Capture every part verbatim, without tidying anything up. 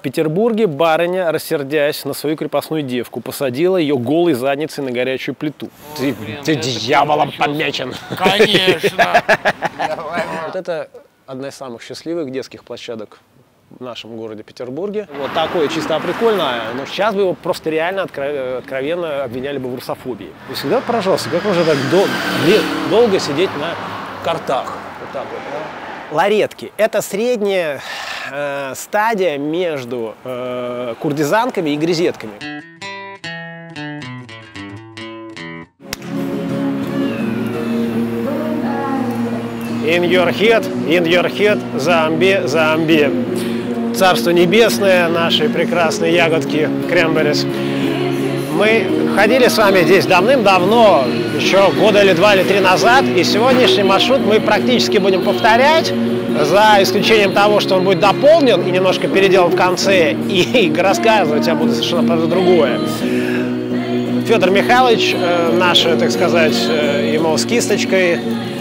Петербурге барыня, рассердясь на свою крепостную девку, посадила ее голой задницей на горячую плиту. О, ты блин, ты дьяволом помечен. Конечно. Вот это одна из самых счастливых детских площадок в нашем городе Петербурге. Вот такое чисто прикольное, но сейчас бы его просто реально откровенно обвиняли бы в русофобии. И всегда поражался, как можно так дол долго сидеть на картах. Вот так вот, да? Ларетки – это средняя э, стадия между э, куртизанками и грезетками. In your head, in your head, зомби, зомби. Царство небесное, наши прекрасные ягодки, кренберис. Мы ходили с вами здесь давным-давно, еще года или два или три назад, и сегодняшний маршрут мы практически будем повторять, за исключением того, что он будет дополнен и немножко переделан в конце, и рассказывать я буду совершенно про другое. Федор Михайлович, наш, так сказать, ему с кисточкой,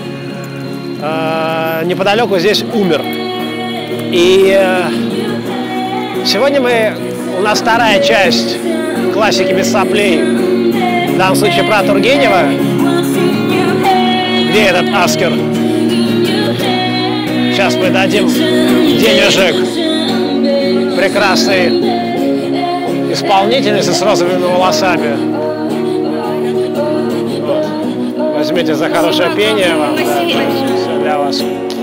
неподалеку здесь умер. И сегодня мы, у нас вторая часть классики без соплей, в данном случае про Тургенева. Где этот Аскер? Сейчас мы дадим денежек прекрасной исполнительнице с розовыми волосами. Вот. Возьмите за хорошее пение вам. Да, все для вас.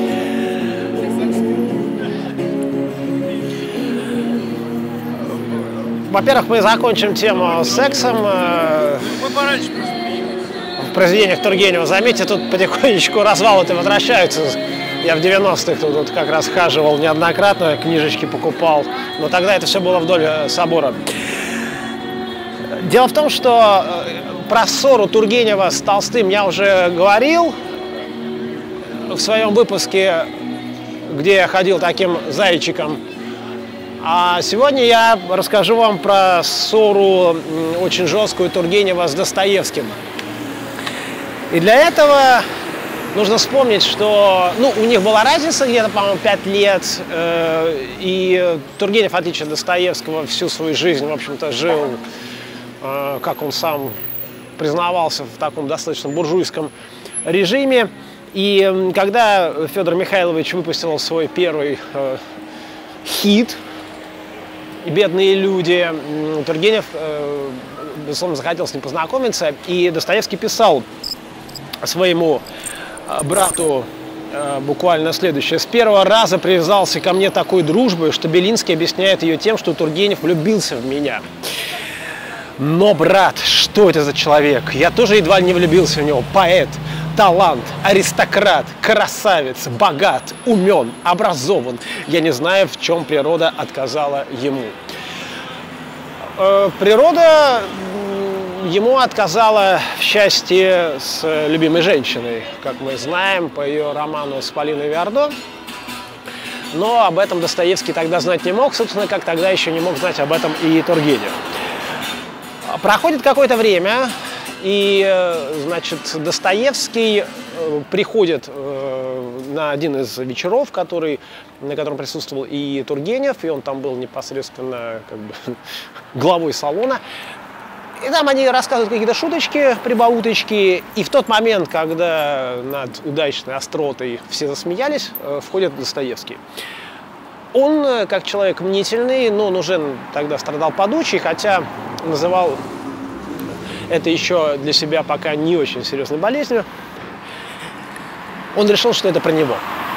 Во-первых, мы закончим тему с сексом. Мы пораньше просто. В произведениях Тургенева. Заметьте, тут потихонечку развалы-то возвращаются. Я в девяностых тут вот как раз хаживал неоднократно, книжечки покупал. Но тогда это все было вдоль собора. Дело в том, что про ссору Тургенева с Толстым я уже говорил в своем выпуске, где я ходил таким зайчиком. А сегодня я расскажу вам про ссору очень жесткую Тургенева с Достоевским. И для этого нужно вспомнить, что ну, у них была разница где-то, по-моему, пять лет. Э, и Тургенев, в отличие от Достоевского, всю свою жизнь, в общем-то, жил, э, как он сам признавался, в таком достаточно буржуйском режиме. И когда Федор Михайлович выпустил свой первый э, хит «Бедные люди», Тургенев, э, безусловно, захотел с ним познакомиться, и Достоевский писал своему брату э, буквально следующее. «С первого раза привязался ко мне такой дружбой, что Белинский объясняет ее тем, что Тургенев влюбился в меня. Но, брат, что это за человек? Я тоже едва не влюбился в него. Поэт, талант, аристократ, красавец, богат, умен, образован. Я не знаю, в чем природа отказала ему». Э, природа ему отказала в счастье с любимой женщиной, как мы знаем, по ее роману с Полиной Виардо. Но об этом Достоевский тогда знать не мог, собственно, как тогда еще не мог знать об этом и Тургенев. Проходит какое-то время, и, значит, Достоевский приходит на один из вечеров, который, на котором присутствовал и Тургенев, и он там был непосредственно как бы главой салона. И там они рассказывают какие-то шуточки, прибауточки, и в тот момент, когда над удачной остротой все засмеялись, входит Достоевский. Он, как человек мнительный, но он уже тогда страдал подучей, хотя называл это еще для себя пока не очень серьезной болезнью, он решил, что это про него.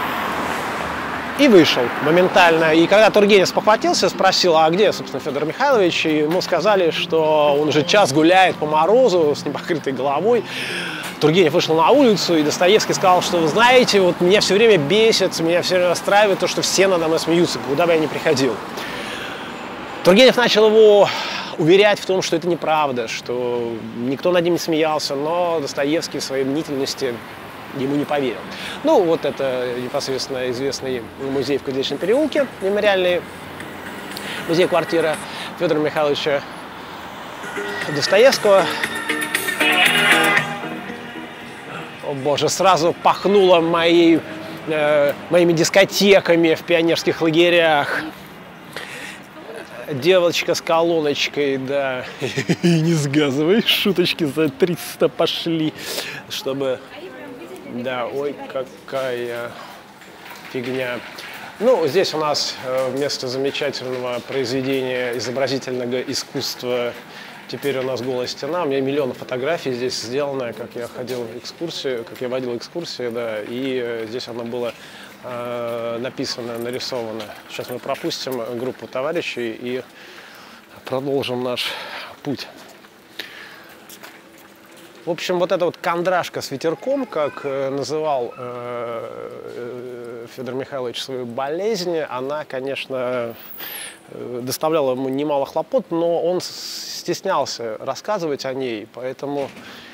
И вышел моментально. И когда Тургенев спохватился, спросил, а где, собственно, Федор Михайлович, и ему сказали, что он уже час гуляет по морозу с непокрытой головой. Тургенев вышел на улицу, и Достоевский сказал, что, вы знаете, вот меня все время бесит, меня все время расстраивает то, что все надо мной смеются, куда бы я ни приходил. Тургенев начал его уверять в том, что это неправда, что никто над ним не смеялся, но Достоевский в своей мнительности ему не поверил. Ну, вот это непосредственно известный музей в Кузнечном переулке, мемориальный музей-квартира Федора Михайловича Достоевского. О боже, сразу пахнуло моей, э, моими дискотеками в пионерских лагерях. Девочка с колоночкой, да. И не сгазывай, шуточки за триста пошли, чтобы... Да, ой, какая фигня. Ну, здесь у нас вместо замечательного произведения изобразительного искусства теперь у нас голая стена. У меня миллион фотографий здесь сделано, как я ходил в экскурсию, как я водил экскурсии, да, и здесь оно было э, написано, нарисовано. Сейчас мы пропустим группу товарищей и продолжим наш путь. В общем, вот эта вот кондрашка с ветерком, как э, называл э, Федор Михайлович свою болезнь, она, конечно, э, доставляла ему немало хлопот, но он стеснялся рассказывать о ней, поэтому...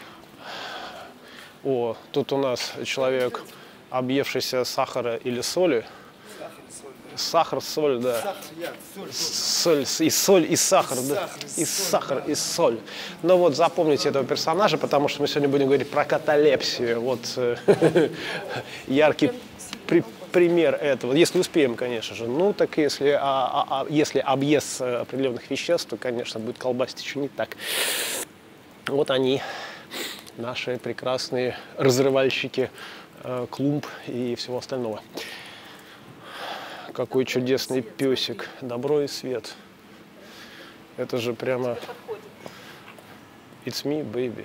О, тут у нас человек, объевшийся сахара или соли. Сахар, соль, да. Соль, и соль, и сахар, да. И сахар, и соль. Ну вот запомните этого персонажа, потому что мы сегодня будем говорить про каталепсию. Вот яркий при, пример этого. Если успеем, конечно же. Ну так если, а, а, если объезд определенных веществ, то, конечно, будет колбасить еще не так. Вот они, наши прекрасные разрывальщики э, клумб и всего остального. Какой чудесный песик. Добро и свет. Это же прямо... It's me, baby.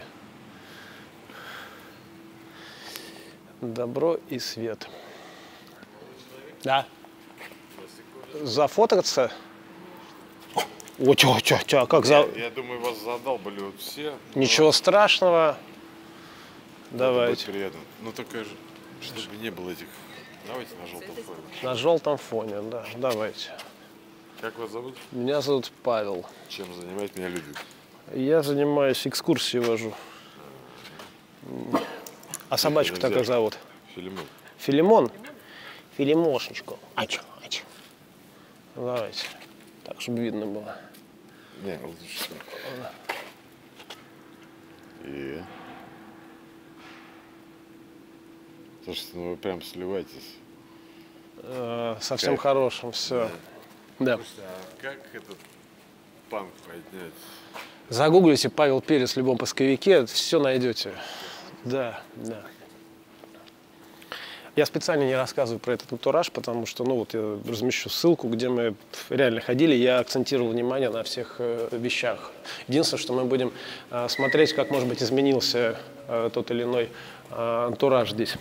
Добро и свет. Да. Зафотаться? О, чё, чё, чё, как за... Я, я думаю, вас задолбали вот все. Ничего страшного. Давайте. Приятно. Ну только же, чтобы не было этих... Давайте на желтом фоне. На желтом фоне, да. Давайте. Как вас зовут? Меня зовут Павел. Чем занимает меня Людвиг? Я занимаюсь, экскурсии вожу. А собачку так как зовут? Филимон. Филимон? Филимошечку. А чё, а чё? Давайте. Так, чтобы видно было. Не, лучше. И... Слушайте, ну вы прям сливаетесь. Э, совсем хорошим, все. Да. Слушайте, а как этот панк поднять? Загуглите Павел Перец в любом поисковике, все найдете. Да, да. Я специально не рассказываю про этот антураж, потому что, ну, вот я размещу ссылку, где мы реально ходили, я акцентировал внимание на всех э, вещах. Единственное, что мы будем э, смотреть, как, может быть, изменился э, тот или иной э, антураж здесь.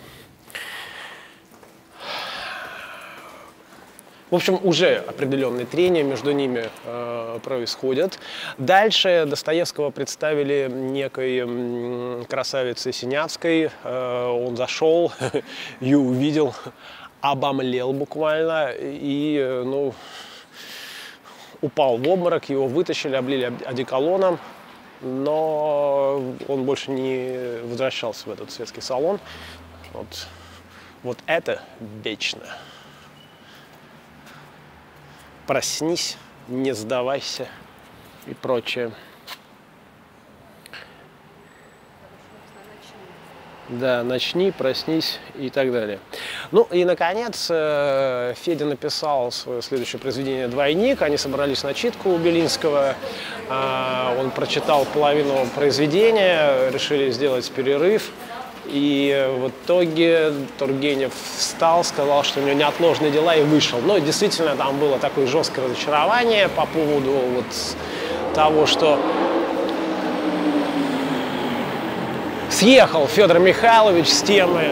В общем, уже определенные трения между ними э, происходят. Дальше Достоевского представили некой м, красавицей Синявской. Э, он зашел, ее увидел, обомлел буквально и, э, ну, упал в обморок. Его вытащили, облили одеколоном, но он больше не возвращался в этот светский салон. Вот, вот это вечно. Проснись, не сдавайся и прочее. Да, начни, проснись и так далее. Ну и, наконец, Федя написал свое следующее произведение «Двойник». Они собрались на читку у Белинского. Он прочитал половину произведения, решили сделать перерыв. И в итоге Тургенев встал, сказал, что у него неотложные дела, и вышел. Но действительно там было такое жесткое разочарование по поводу вот того, что съехал Федор Михайлович с темы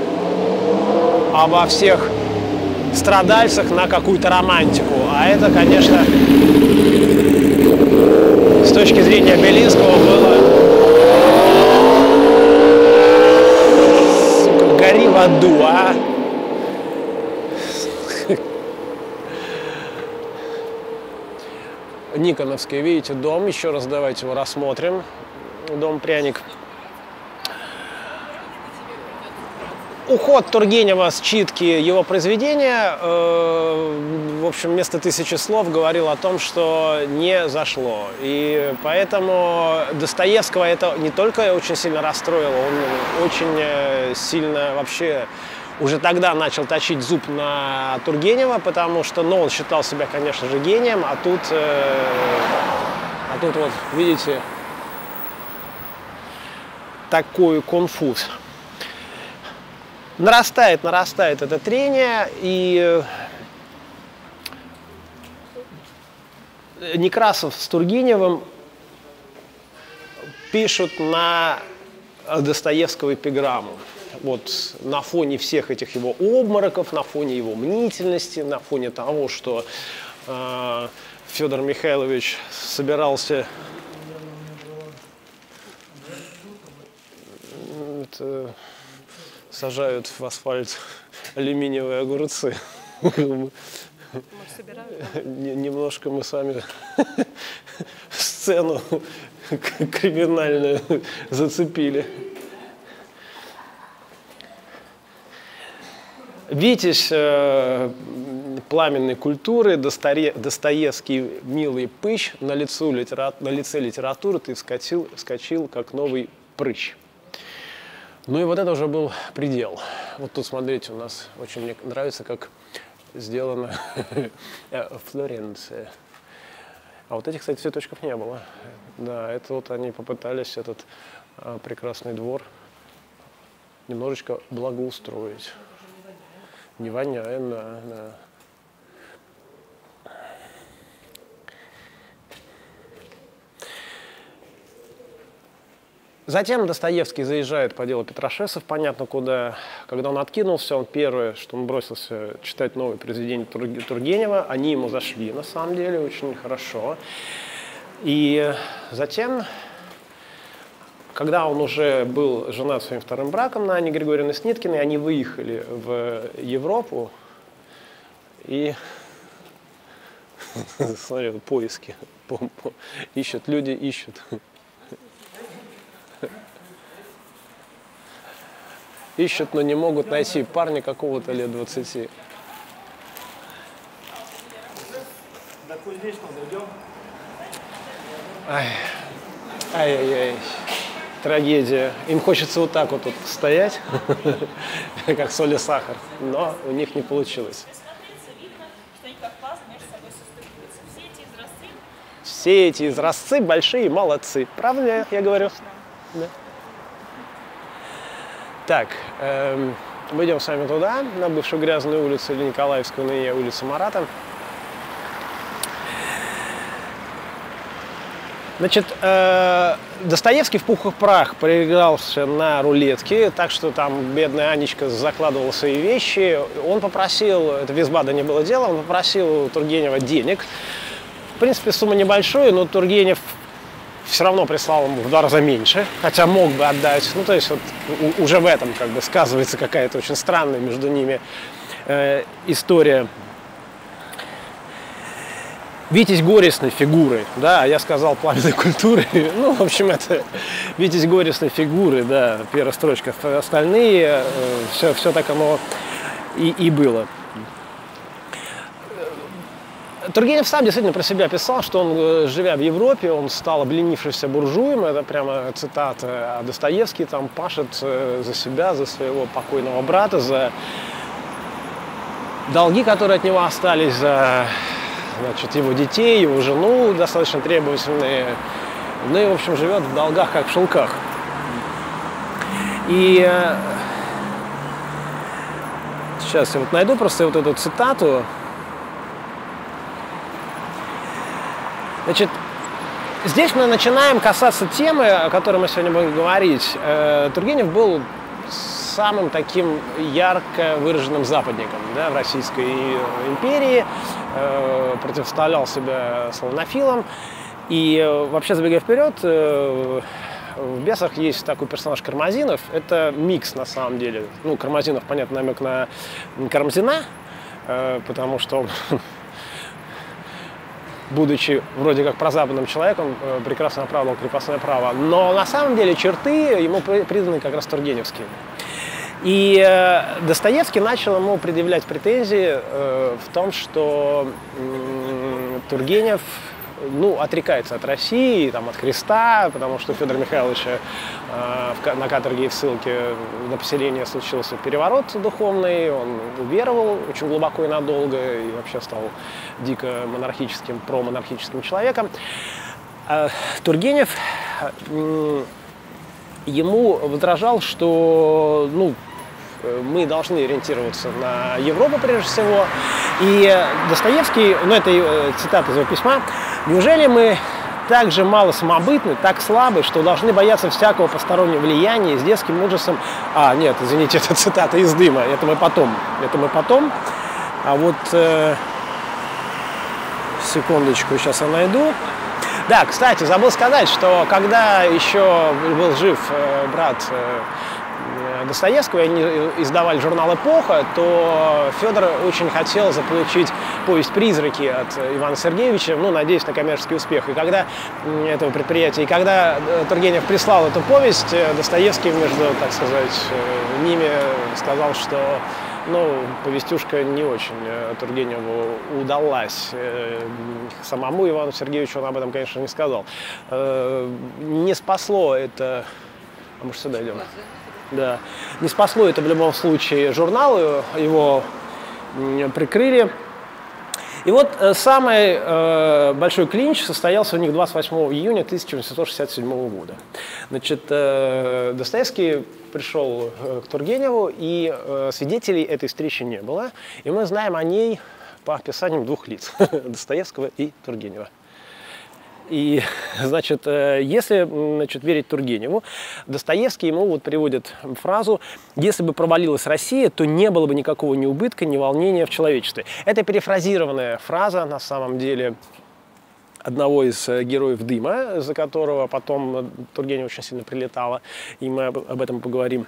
обо всех страдальцах на какую-то романтику. А это, конечно, с точки зрения Белинского было... Гори в аду, а! Никоновский, видите, дом. Еще раз давайте его рассмотрим. Дом Пряник. Уход Тургенева с читки его произведения, э, в общем, вместо тысячи слов говорил о том, что не зашло. И поэтому Достоевского это не только очень сильно расстроило, он очень сильно вообще уже тогда начал точить зуб на Тургенева, потому что, ну, он считал себя, конечно же, гением, а тут, э, а тут вот, видите, такой конфуз. Нарастает, нарастает это трение, и Некрасов с Тургеневым пишут на Достоевского эпиграмму. Вот на фоне всех этих его обмороков, на фоне его мнительности, на фоне того, что э, Федор Михайлович собирался это, сажают в асфальт алюминиевые огурцы. Немножко мы с вами сцену криминальную зацепили. Витязь э, пламенной культуры, Достое, Достоевский милый пыщ, на, лицу литера, на лице литературы ты вскочил, вскочил как новый прыщ. Ну и вот это уже был предел. Вот тут, смотрите, у нас очень мне нравится, как сделано Флоренция. А вот этих, кстати, цветочков не было. Да, это вот они попытались этот а, прекрасный двор немножечко благоустроить. Не воняет, да, да. Затем Достоевский заезжает по делу Петрашесов, понятно куда. Когда он откинулся, он первое, что он бросился читать новые произведения Тургенева. Они ему зашли, на самом деле, очень хорошо. И затем, когда он уже был женат своим вторым браком на Анне Григорьевне Сниткиной, они выехали в Европу. И смотри, поиски. Ищут, люди ищут. Ищут, но не могут найти парня какого-то лет двадцати. Ай-яй-яй. Трагедия. Им хочется вот так вот тут стоять, как соль и сахар, но у них не получилось. Все эти изразцы большие молодцы. Правда, я говорю? Да. Так, эм, мы идем с вами туда, на бывшую грязную улицу или Николаевскую, ныне улицу Марата. Значит, э, Достоевский в пух и прах проигрался на рулетке, так что там бедная Анечка закладывала свои вещи. Он попросил, это без БАДа не было дела, он попросил у Тургенева денег. В принципе, сумма небольшая, но Тургенев все равно прислал ему в два раза меньше, хотя мог бы отдать. Ну, то есть вот уже в этом как бы сказывается какая-то очень странная между ними э, история. Витязь горестной фигуры, да, я сказал пламенной культуры, ну, в общем, это Витязь горестной фигуры, да, первая строчка, остальные, э, все, все так оно и, и было. Тургенев сам действительно про себя писал, что он, живя в Европе, он стал обленившимся буржуем, это прямо цитата, а Достоевский там пашет за себя, за своего покойного брата, за долги, которые от него остались, за, значит, его детей, его жену, достаточно требовательные, ну и, в общем, живет в долгах, как в шелках. И сейчас я вот найду просто вот эту цитату. Значит, здесь мы начинаем касаться темы, о которой мы сегодня будем говорить. Тургенев был самым таким ярко выраженным западником, да, в Российской империи, противоставлял себя славянофилам. И вообще, забегая вперед, в «Бесах» есть такой персонаж Кармазинов. Это микс, на самом деле. Ну, Кармазинов, понятно, намек на Карамзина, потому что он, будучи вроде как прозападным человеком, прекрасно оправдывал крепостное право. Но на самом деле черты ему приданы как раз тургеневские. И Достоевский начал ему предъявлять претензии в том, что Тургенев ну, отрекается от России, там, от креста, потому что Федора Михайловича э, на каторге и в ссылке на поселение случился переворот духовный, он уверовал очень глубоко и надолго, и вообще стал дико монархическим, промонархическим человеком. А Тургенев э, ему возражал, что, ну, мы должны ориентироваться на Европу прежде всего. И Достоевский, ну это цитата из его письма: «Неужели мы так же мало самобытны, так слабы, что должны бояться всякого постороннего влияния и с детским ужасом...» А, нет, извините, это цитата из «Дыма», это мы потом, это мы потом. А вот, э, секундочку, сейчас я найду. Да, кстати, забыл сказать, что когда еще был жив э, брат э, Достоевского, они издавали журнал «Эпоха», то Федор очень хотел заполучить повесть «Призраки» от Ивана Сергеевича, ну, надеясь на коммерческий успех. И когда этого предприятия, и когда Тургенев прислал эту повесть, Достоевский между, так сказать, ними сказал, что, ну, повестюшка не очень Тургеневу удалась. Самому Ивану Сергеевичу он об этом, конечно, не сказал. Не спасло это... А мы же сюда идем. Да. Не спасло это в любом случае журнал, его прикрыли. И вот самый э, большой клинч состоялся у них двадцать восьмого июня тысяча восемьсот шестьдесят седьмого года. Значит, э, Достоевский пришел к Тургеневу, и э, свидетелей этой встречи не было. И мы знаем о ней по описаниям двух лиц – Достоевского и Тургенева. И, значит, если, значит, верить Тургеневу, Достоевский ему вот приводит фразу: «Если бы провалилась Россия, то не было бы никакого ни убытка, ни волнения в человечестве». Это перефразированная фраза, на самом деле, одного из героев «Дыма», за которого потом Тургенев очень сильно прилетало, и мы об этом поговорим.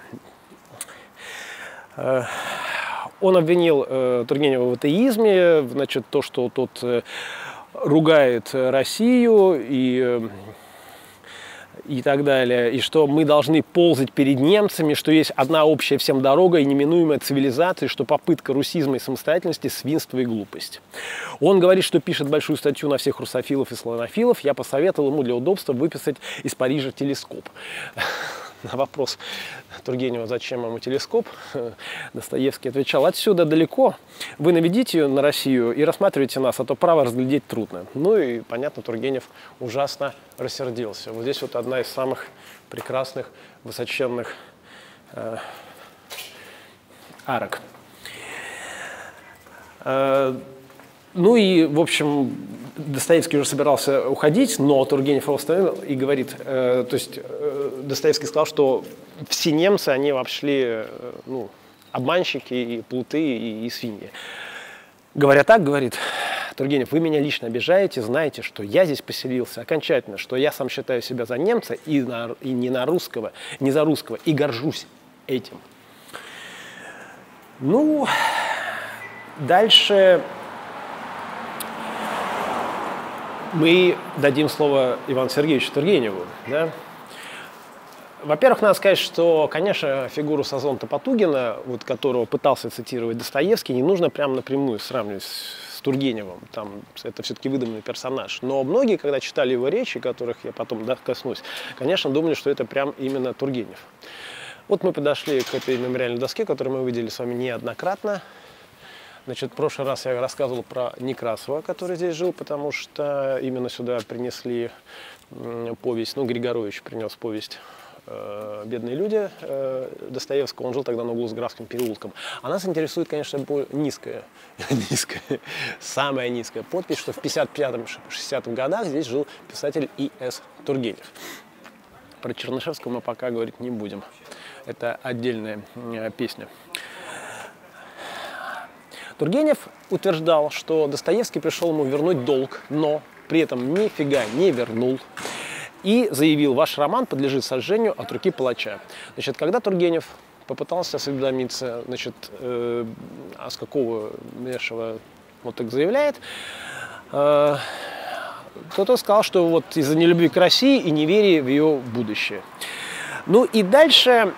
Он обвинил Тургенева в атеизме, значит, то, что тот ругает Россию и, и так далее, и что мы должны ползать перед немцами, что есть одна общая всем дорога и неминуемая цивилизация, что попытка русизма и самостоятельности – свинство и глупость. Он говорит, что пишет большую статью на всех русофилов и славянофилов. Я посоветовал ему для удобства выписать из Парижа телескоп. На вопрос Тургенева, зачем ему телескоп, Достоевский отвечал: «Отсюда далеко, вы наведите на Россию и рассматривайте нас, а то право разглядеть трудно». Ну и, понятно, Тургенев ужасно рассердился. Вот здесь вот одна из самых прекрасных, высоченных э, арок. Э, Ну и, в общем, Достоевский уже собирался уходить, но Тургенев его остановил и говорит, э, то есть э, Достоевский сказал, что все немцы, они вообще э, ну, обманщики, и плуты, и, и свиньи. Говоря так, говорит Тургенев: «Вы меня лично обижаете, знаете, что я здесь поселился окончательно, что я сам считаю себя за немца и, на, и не, на русского, не за русского, и горжусь этим». Ну, дальше... Мы дадим слово Ивану Сергеевичу Тургеневу. Да? Во-первых, надо сказать, что, конечно, фигуру Сазонта Потугина, вот, которого пытался цитировать Достоевский, не нужно прямо напрямую сравнивать с, с Тургеневым. Там, это все-таки выдуманный персонаж. Но многие, когда читали его речи, которых я потом да, коснусь, конечно, думали, что это прям именно Тургенев. Вот мы подошли к этой мемориальной доске, которую мы видели с вами неоднократно. Значит, в прошлый раз я рассказывал про Некрасова, который здесь жил, потому что именно сюда принесли повесть, ну, Григорович принес повесть э, «Бедные люди» э, Достоевского. Он жил тогда на углу с Графским переулком. А нас интересует, конечно, низкая, низкая, самая низкая подпись, что в пятьдесят пятом — шестидесятых годах здесь жил писатель И С Тургенев. Про Чернышевского мы пока говорить не будем. Это отдельная э, песня. Тургенев утверждал, что Достоевский пришел ему вернуть долг, но при этом нифига не вернул. И заявил: «Ваш роман подлежит сожжению от руки палача». Значит, когда Тургенев попытался осведомиться, значит, э, а с какого лешего вот так заявляет, э, то тот сказал, что вот из-за нелюбви к России и неверия в ее будущее. Ну и дальше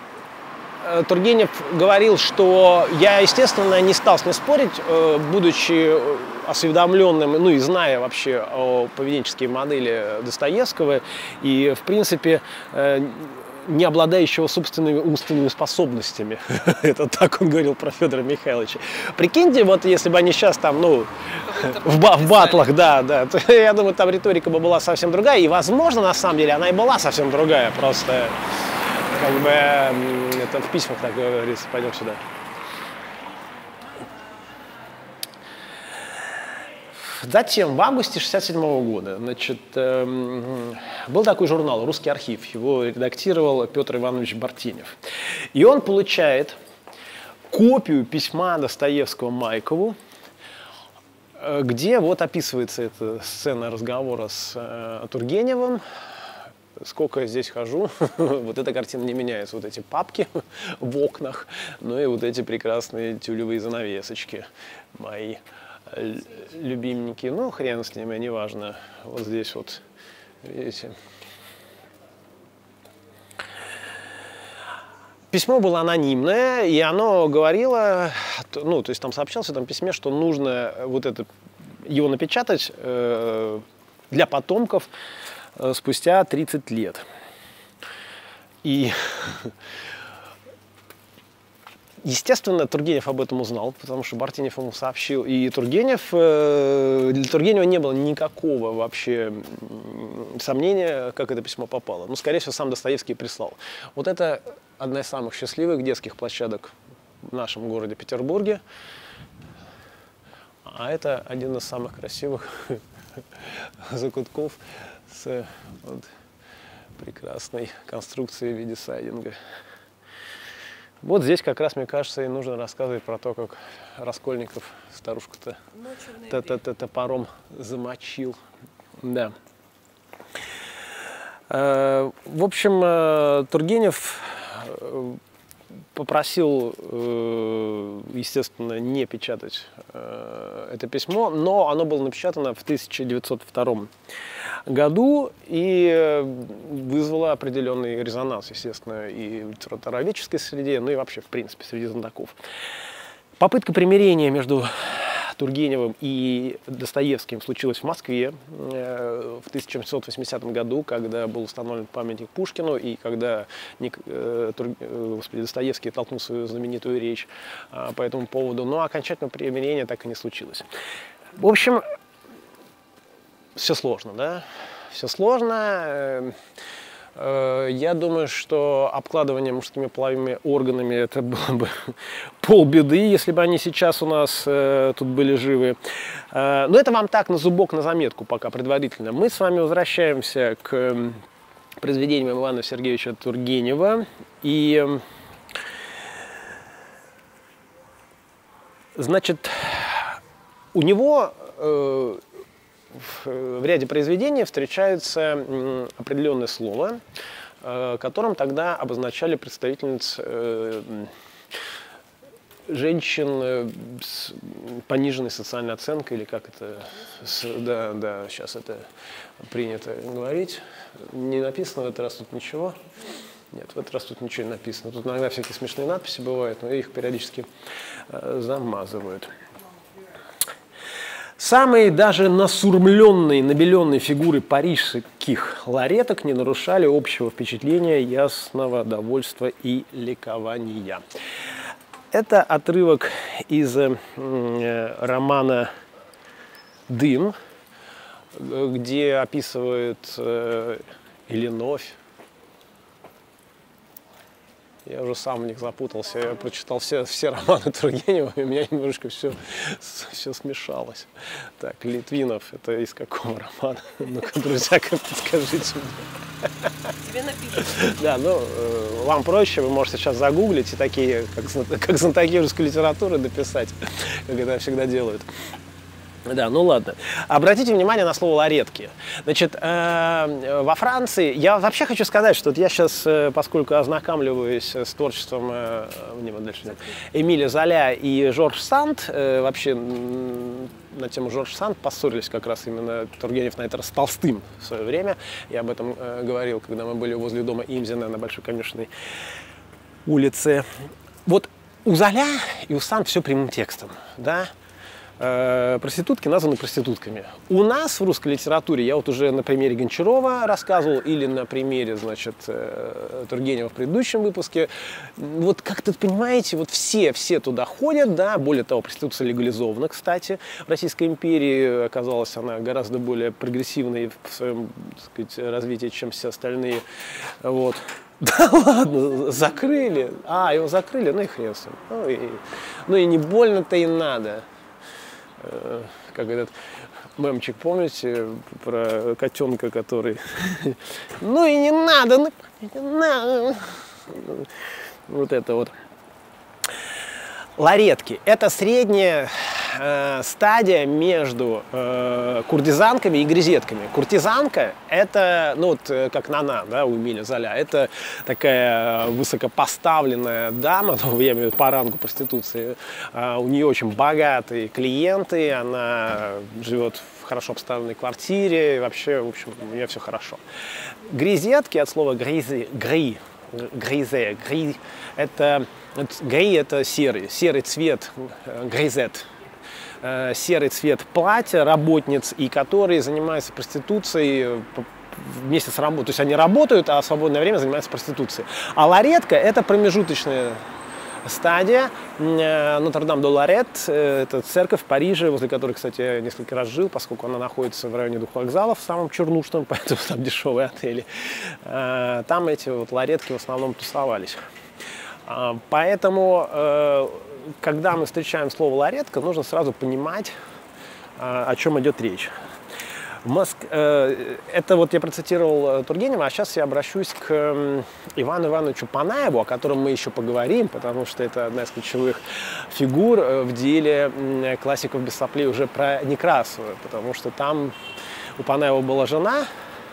Тургенев говорил, что я, естественно, не стал с ним спорить, будучи осведомленным, ну и зная вообще о поведенческой модели Достоевского, и, в принципе, не обладающего собственными умственными способностями. Это так он говорил про Федора Михайловича. Прикиньте, вот если бы они сейчас там, ну, в, ба в батлах, да, да, то, я думаю, там риторика бы была совсем другая, и, возможно, на самом деле, она и была совсем другая, просто, как бы, это в письмах так говорится. Пойдем сюда. Затем, в августе шестьдесят седьмого года, значит, э, был такой журнал «Русский архив». Его редактировал Петр Иванович Бартенев. И он получает копию письма Достоевского Майкову, э, где вот описывается эта сцена разговора с э, Тургеневым. Сколько я здесь хожу, вот эта картина не меняется. Вот эти папки в окнах, ну и вот эти прекрасные тюлевые занавесочки мои. Любимники, ну хрен с ними, неважно. Вот здесь вот, видите. Письмо было анонимное, и оно говорило, ну, то есть там сообщалось в этом письме, что нужно вот это, его напечатать э, для потомков э, спустя тридцать лет. И... Естественно, Тургенев об этом узнал, потому что Бартенев ему сообщил. И Тургенев, для Тургенева не было никакого вообще сомнения, как это письмо попало. Ну, скорее всего, сам Достоевский прислал. Вот это одна из самых счастливых детских площадок в нашем городе Петербурге. А это один из самых красивых закутков с вот прекрасной конструкцией в виде сайдинга. Вот здесь как раз, мне кажется, и нужно рассказывать про то, как Раскольников старушку-то топором замочил. Да. В общем, Тургенев попросил, естественно, не печатать это письмо, но оно было напечатано в тысяча девятьсот втором году и вызвало определенный резонанс, естественно, и в литературоведческой среде, ну и вообще, в принципе, среди знатоков. Попытка примирения между Тургеневым и Достоевским случилась в Москве в тысяча восемьсот восьмидесятом году, когда был установлен памятник Пушкину, и когда Господи, Достоевский толкнул свою знаменитую речь по этому поводу, но окончательного примирения так и не случилось. В общем, все сложно, да? Все сложно. Я думаю, что обкладывание мужскими половыми органами это было бы полбеды, если бы они сейчас у нас э, тут были живы. Э, но это вам так на зубок, на заметку пока предварительно. Мы с вами возвращаемся к произведениям Ивана Сергеевича Тургенева. И, значит, у него... Э, в ряде произведений встречается определенное слово, которым тогда обозначали представительниц женщин с пониженной социальной оценкой, или как это, да, да, сейчас это принято говорить. Не написано в этот раз тут ничего. Нет, в этот раз тут ничего не написано. Тут иногда всякие смешные надписи бывают, но их периодически замазывают. Самые даже насурмленные, набеленные фигуры парижских лареток не нарушали общего впечатления ясного довольства и ликования. Это отрывок из э, романа «Дым», где описывает э, Иллиновь. Я уже сам в них запутался, я прочитал все, все романы Тургенева, и у меня немножко все, все смешалось. Так, Литвинов, это из какого романа? Ну-ка, друзья, подскажите мне. Тебе напишут. Да, ну, вам проще, вы можете сейчас загуглить и такие, как, как знатоки русской литературы, написать, как это всегда делают. Да, ну ладно. Обратите внимание на слово «ларетки». Значит, э, во Франции, я вообще хочу сказать, что вот я сейчас, э, поскольку ознакомливаюсь с творчеством э, не, дальше, нет, Эмиля Золя и Жорж Санд, э, вообще на тему Жорж Санд поссорились как раз именно Тургенев на это с Толстым в свое время. Я об этом э, говорил, когда мы были возле дома Имзина на Большой Каменной улице. Вот у Золя и у Санд все прямым текстом, да? э, проститутки названы проститутками. У нас в русской литературе, я вот уже на примере Гончарова рассказывал, или на примере, значит, э, Тургенева в предыдущем выпуске, вот как-то, понимаете, вот все, все туда ходят, да, более того, проституция легализована, кстати, в Российской империи оказалась она гораздо более прогрессивной в своем, так сказать, развитии, чем все остальные, вот. Да ладно, закрыли. А, его закрыли, ну и хрен с ним. Ну и, ну и не больно-то и надо. Э, как этот мемчик, помните, про котенка, который... Ну и не надо, ну не надо. Вот это вот. Ларетки. Это средняя э, стадия между э, куртизанками и грезетками. Куртизанка – это, ну вот как Нана, да, у Эмиля Золя, это такая высокопоставленная дама, ну, я имею в виду по рангу проституции. Э, у нее очень богатые клиенты, она живет в хорошо обставленной квартире, вообще, в общем, у нее все хорошо. Грезетки от слова гризи, гри, гризе, гри, это... Гри – это серый, серый цвет, гризет, серый цвет платья работниц, и которые занимаются проституцией вместе с работой. То есть они работают, а в свободное время занимаются проституцией. А ларетка – это промежуточная стадия. Нотр-Дам-де-Лорет – это церковь в Париже, возле которой, кстати, я несколько раз жил, поскольку она находится в районе двух вокзалов, в самом чернушном, поэтому там дешевые отели. Там эти вот ларетки в основном тусовались. Поэтому, когда мы встречаем слово «ларетка», нужно сразу понимать, о чем идет речь. Моск... Это вот я процитировал Тургенева, а сейчас я обращусь к Ивану Ивановичу Панаеву, о котором мы еще поговорим, потому что это одна из ключевых фигур в деле классиков без соплей уже про Некрасову, потому что там у Панаева была жена,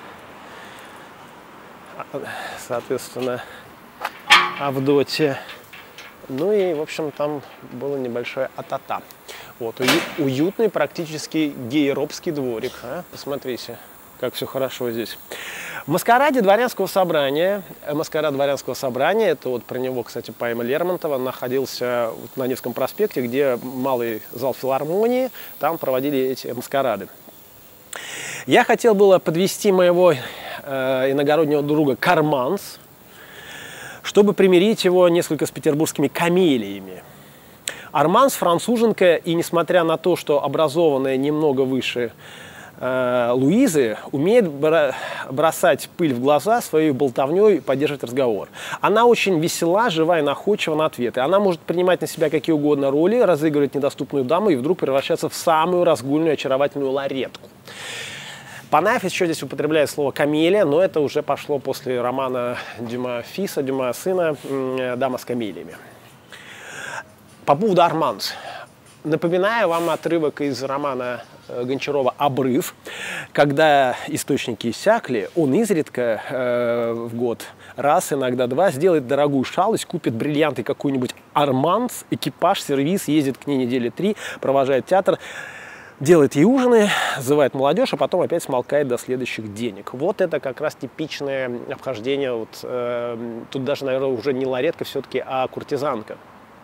соответственно, Авдотья. Ну и, в общем, там было небольшое а-та-та. Вот, уютный, практически гейропский дворик. А? Посмотрите, как все хорошо здесь. В маскараде дворянского собрания, маскарад дворянского собрания, это вот про него, кстати, поэма Лермонтова, находился вот на Невском проспекте, где малый зал филармонии, там проводили эти маскарады. Я хотел было подвести моего э, иногороднего друга Карманс, чтобы примирить его несколько с петербургскими камелиями. Арманс француженка, и несмотря на то, что образованная немного выше э, Луизы, умеет бросать пыль в глаза своей болтовней и поддерживать разговор. Она очень весела, жива и находчива на ответы. Она может принимать на себя какие угодно роли, разыгрывать недоступную даму и вдруг превращаться в самую разгульную, очаровательную ларетку. Панаев еще здесь употребляет слово «камелия», но это уже пошло после романа Дюма Фиса, Дюма сына «Дама с камелиями». По поводу Арманс. Напоминаю вам отрывок из романа Гончарова «Обрыв». Когда источники иссякли, он изредка э, в год, раз, иногда два, сделает дорогую шалость, купит бриллианты какую-нибудь Арманс, экипаж, сервис, ездит к ней недели три, провожает театр, делает ей ужины, зывает молодежь, а потом опять смолкает до следующих денег. Вот это как раз типичное обхождение. Вот, э, тут даже, наверное, уже не ларетка все-таки, а куртизанка.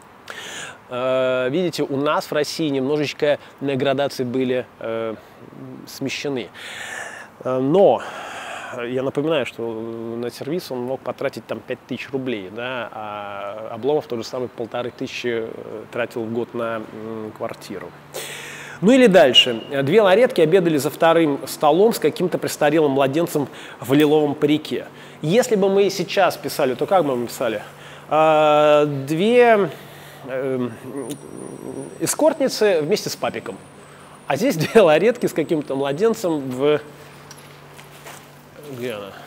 Э, видите, у нас в России немножечко градации были э, смещены. Но я напоминаю, что на сервис он мог потратить там пять тысяч рублей, да, а Обломов тот же самый полторы тысячи тратил в год на м, квартиру. Ну или дальше. Две ларетки обедали за вторым столом с каким-то престарелым младенцем в лиловом парике. Если бы мы сейчас писали, то как бы мы писали? А, две э, эскортницы вместе с папиком. А здесь две ларетки с каким-то младенцем в... Где она?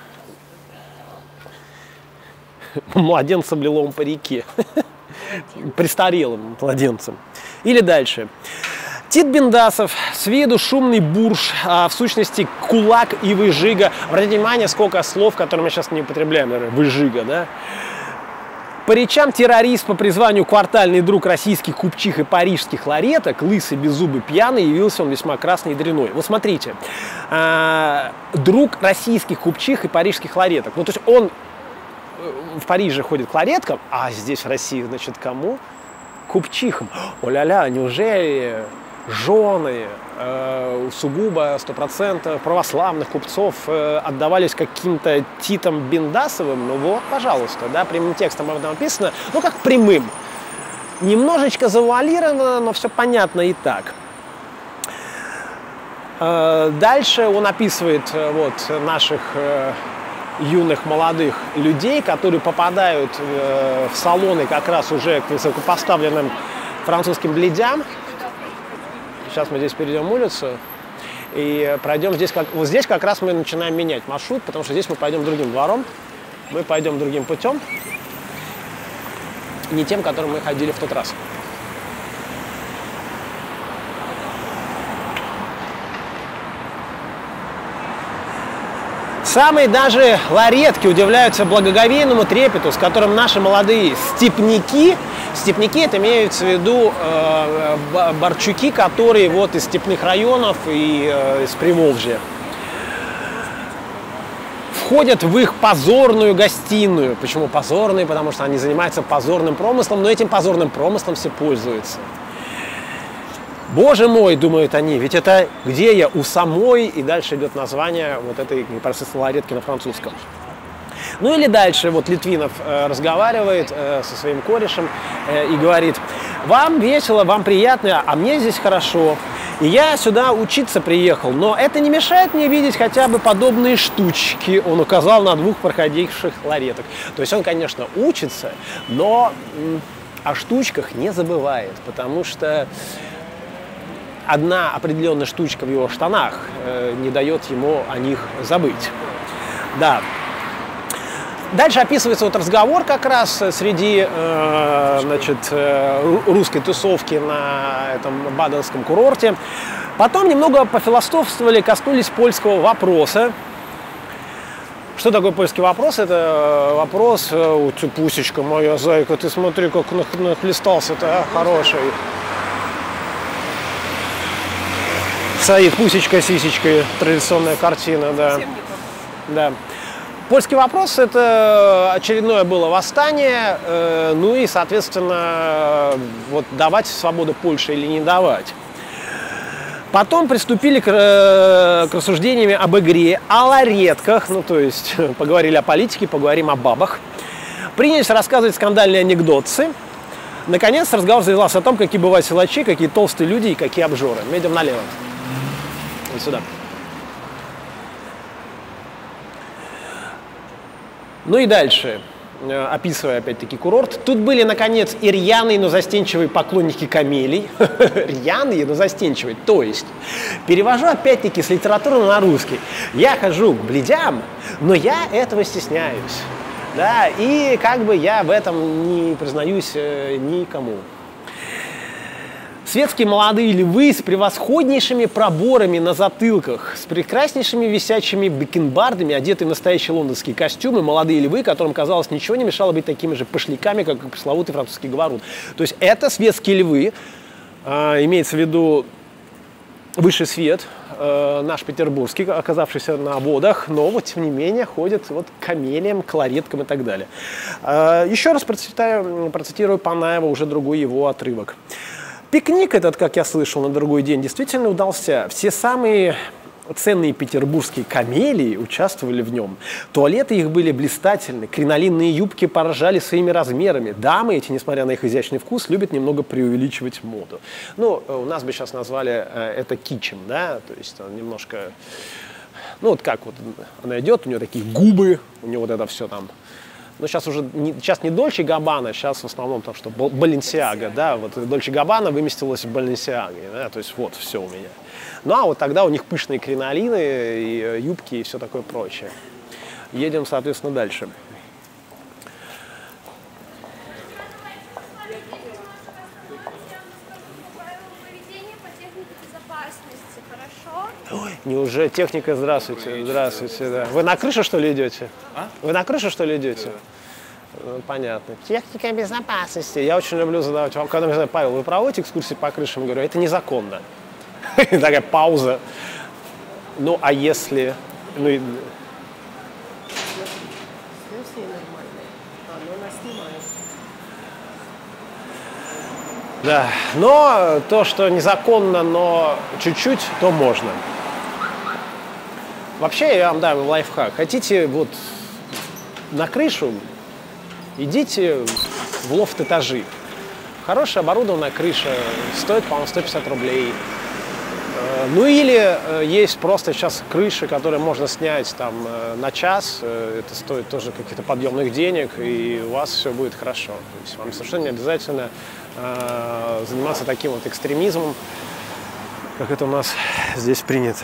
Младенцем в лиловом парике. Престарелым младенцем. Или дальше. Тит Биндасов, с виду шумный бурж, а в сущности кулак и выжига. Обратите внимание, сколько слов, которые мы сейчас не употребляем, наверное, выжига, да? По речам террорист по призванию квартальный друг российских купчих и парижских лареток, лысый, беззубый, пьяный, явился он весьма красный и дряной. Вот смотрите, э, друг российских купчих и парижских лареток. Ну, то есть он в Париже ходит к лареткам, а здесь в России, значит, кому? Купчихам. О-ля-ля, неужели жены э, сугубо сто процентов православных купцов э, отдавались каким-то титам биндасовым, ну вот, пожалуйста, да, прямым текстом об этом написано, ну как прямым. Немножечко завуалировано, но все понятно и так. Э, дальше он описывает э, вот, наших э, юных молодых людей, которые попадают э, в салоны как раз уже к высокопоставленным французским бледям. Сейчас мы здесь перейдем улицу и пройдем здесь, как, вот здесь как раз мы начинаем менять маршрут, потому что здесь мы пойдем другим двором, мы пойдем другим путем, не тем, которым мы ходили в тот раз. Самые даже ларетки удивляются благоговейному трепету, с которым наши молодые степняки, степняки это имеются в виду э, борчуки, которые вот из степных районов и э, из Приволжья, входят в их позорную гостиную. Почему позорную? Потому что они занимаются позорным промыслом, но этим позорным промыслом все пользуются. Боже мой, думают они, ведь это где я? У самой, и дальше идет название вот этой непосредственно ларетки на французском. Ну или дальше, вот Литвинов э, разговаривает э, со своим корешем э, и говорит: вам весело, вам приятно, а мне здесь хорошо. И я сюда учиться приехал, но это не мешает мне видеть хотя бы подобные штучки. Он указал на двух проходивших лареток. То есть он, конечно, учится, но м, о штучках не забывает, потому что одна определенная штучка в его штанах э, не дает ему о них забыть. Да. Дальше описывается вот разговор как раз среди э, значит, э, русской тусовки на этом баденском курорте. Потом немного пофилософствовали, коснулись польского вопроса. Что такое польский вопрос? Это вопрос: «О, ты, пусечка моя, зайка, ты смотри, как нахлестался-то, а, хороший». Стоит пусечка, сисечка, традиционная картина, да. Да. Польский вопрос – это очередное было восстание, э, ну и, соответственно, вот давать свободу Польше или не давать. Потом приступили к, э, к рассуждениям об игре, о ларетках, ну то есть поговорили о политике, поговорим о бабах. Принялись рассказывать скандальные анекдотцы. Наконец разговор завязался о том, какие бывают силачи, какие толстые люди и какие обжоры. Мы идем налево. Вот сюда. Ну и дальше, описывая опять-таки курорт, тут были, наконец, и рьяные, но застенчивые поклонники камелий. Рьяные, но застенчивые. То есть, перевожу опять-таки с литературы на русский. Я хожу к бледям, но я этого стесняюсь. Да, и как бы я в этом не признаюсь э, никому. Светские молодые львы с превосходнейшими проборами на затылках, с прекраснейшими висячими бакенбардами, одетые в настоящие лондонские костюмы, молодые львы, которым, казалось, ничего не мешало быть такими же пошляками, как и пресловутый французский говорун. То есть это светские львы, э, имеется в виду высший свет, э, наш петербургский, оказавшийся на водах, но вот, тем не менее, ходят вот к камелиям, к лареткам и так далее. Э, еще раз процитирую, процитирую Панаева, уже другой его отрывок. Пикник этот, как я слышал, на другой день действительно удался. Все самые ценные петербургские камелии участвовали в нем. Туалеты их были блистательны, кринолинные юбки поражали своими размерами. Дамы эти, несмотря на их изящный вкус, любят немного преувеличивать моду. Ну, у нас бы сейчас назвали это кичем, да, то есть немножко, ну вот как вот она идет, у нее такие губы, у нее вот это все там. Но сейчас уже не, сейчас не Дольче Габбана, сейчас в основном там что Баленсиага, да, вот Дольче Габбана выместилась в Баленсиаге, да, то есть вот все у меня. Ну а вот тогда у них пышные кринолины и юбки и все такое прочее. Едем, соответственно, дальше. Ой, неужели техника, здравствуйте, здравствуйте, да. Вы на крышу, что ли, идете? А? Вы на крышу, что ли, идете? Да. Ну, понятно. Техника безопасности. Я очень люблю задавать, когда мне говорят: Павел, вы проводите экскурсии по крышам? Я говорю: это незаконно. Такая пауза. Ну, а если... Ну, Да, но то, что незаконно, но чуть-чуть, то можно. Вообще, я вам дам лайфхак. Хотите вот на крышу, идите в лофт-этажи. Хорошая оборудованная крыша, стоит, по-моему, сто пятьдесят рублей. Ну или есть просто сейчас крыши, которые можно снять там на час, это стоит тоже каких-то подъемных денег, и у вас все будет хорошо. То есть вам совершенно не обязательно э, заниматься таким вот экстремизмом, как это у нас здесь принято.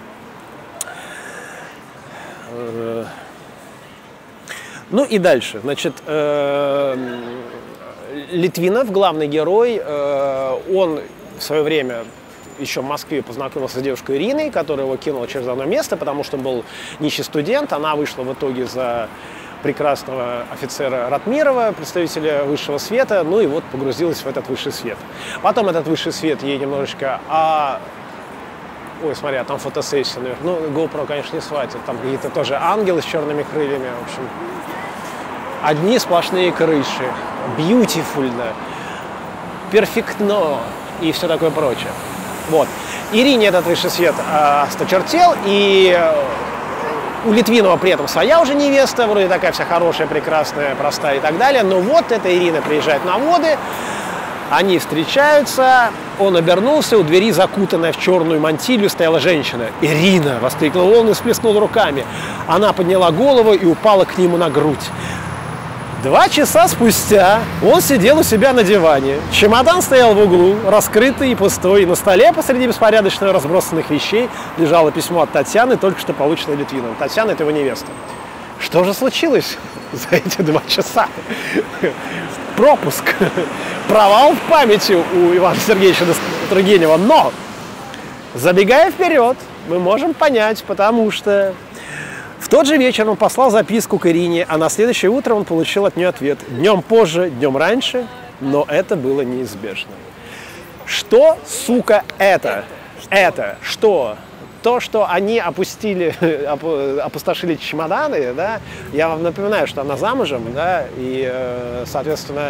Ну и дальше, значит, э, Литвинов, главный герой, э, он в свое время еще в Москве познакомился с девушкой Ириной, которая его кинула через одно место, потому что он был нищий студент. Она вышла в итоге за прекрасного офицера Ратмирова, представителя высшего света, ну и вот погрузилась в этот высший свет. Потом этот высший свет ей немножечко... А... Ой, смотри, а там фотосессия наверх. Ну, GoPro, конечно, не схватит. Там какие-то тоже ангелы с черными крыльями, в общем. Одни сплошные крыши. Бьютифульно. Перфектно. И все такое прочее. Вот. Ирине этот высший свет э, осточертел, и у Литвинова при этом своя уже невеста, вроде такая вся хорошая, прекрасная, простая и так далее. Но вот эта Ирина приезжает на воды, они встречаются, он обернулся, у двери, закутанная в черную мантилью, стояла женщина. «Ирина!» — воскликнул он и всплеснул руками. Она подняла голову и упала к нему на грудь. Два часа спустя он сидел у себя на диване. Чемодан стоял в углу, раскрытый и пустой. На столе посреди беспорядочно разбросанных вещей лежало письмо от Татьяны, только что полученное Литвиновым. Татьяна — это его невеста. Что же случилось за эти два часа? Пропуск. Провал в памяти у Ивана Сергеевича Тургенева. Но, забегая вперед, мы можем понять, потому что... В тот же вечер он послал записку к Ирине, а на следующее утро он получил от нее ответ. Днем позже, днем раньше, но это было неизбежно. Что, сука, это? Это что? То, что они опустили, опустошили чемоданы, да? Я вам напоминаю, что она замужем, да, и, соответственно,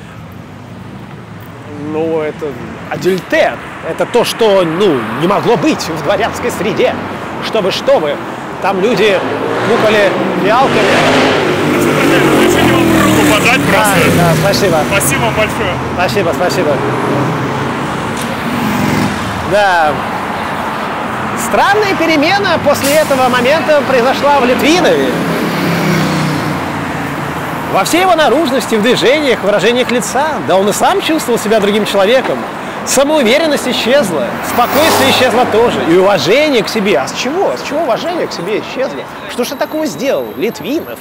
ну, это адюльтер. Это то, что, ну, не могло быть в дворянской среде. Чтобы, что вы... Там люди мукали фиалками. Разрешите вам руку подать просто. Да, да, спасибо. Спасибо вам большое. Спасибо, спасибо. Да. Странная перемена после этого момента произошла в Литвинове. Во всей его наружности, в движениях, в выражениях лица. Да он и сам чувствовал себя другим человеком. Самоуверенность исчезла, спокойствие исчезло тоже, и уважение к себе. А с чего? С чего уважение к себе исчезло? Что же такого сделал Литвинов?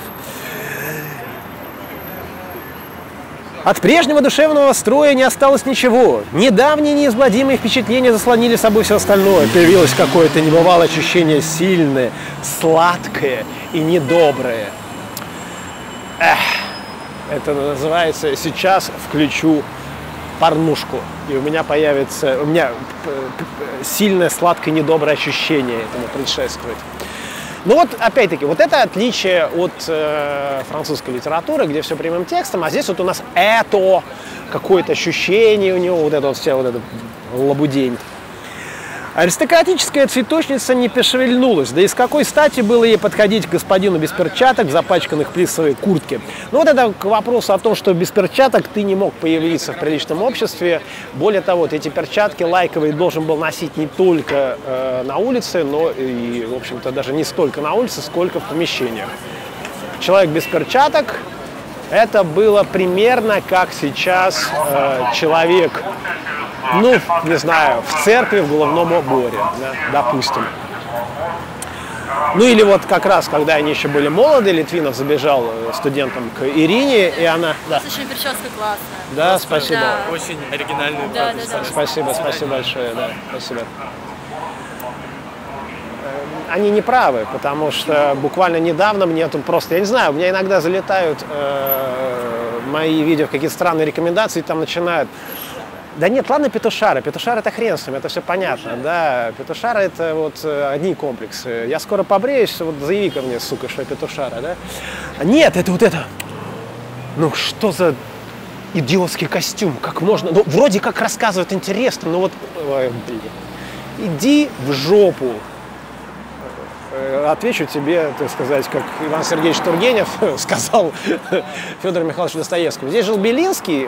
От прежнего душевного строя не осталось ничего. Недавние неизгладимые впечатления заслонили собой все остальное. Появилось какое-то небывалое ощущение сильное, сладкое и недоброе. Эх, это называется «сейчас включу порнушку». И у меня появится, у меня сильное, сладкое, недоброе ощущение этому предшествует. Ну вот, опять-таки, вот это отличие от э, французской литературы, где все прямым текстом, а здесь вот у нас это, какое-то ощущение у него, вот это вот вся вот эта лабудень. Аристократическая цветочница не пошевельнулась, да и с какой стати было ей подходить к господину без перчаток в запачканных плисовой куртке. Ну вот это к вопросу о том, что без перчаток ты не мог появиться в приличном обществе. Более того, вот эти перчатки лайковые должен был носить не только э, на улице, но и, в общем-то, даже не столько на улице, сколько в помещениях. Человек без перчаток — это было примерно как сейчас э, человек... Ну, не знаю, в церкви в головном уборе, да, допустим. Ну или вот как раз, когда они еще были молоды, Литвинов забежал студентом к Ирине, и она... Да. Слушай, прическа классная. Да, спасибо. Да. Очень оригинальный. Да, да, да. Спасибо, спасибо большое, да, спасибо. Они не правы, потому что буквально недавно мне тут просто, я не знаю, у меня иногда залетают э, мои видео в какие-то странные рекомендации, и там начинают... Да нет, ладно, петушары. Петушары — это хрен с ним, это все понятно, да. Петушары — это вот одни комплексы. Я скоро побреюсь, вот заяви ко мне, сука, что я петушара, да. Нет, это вот это. Ну что за идиотский костюм, как можно, ну, вроде как рассказывают интересно, но вот, ой, блин, иди в жопу. Отвечу тебе, так сказать, как Иван Сергеевич Тургенев сказал Федору Михайловичу Достоевскому. Здесь жил Белинский,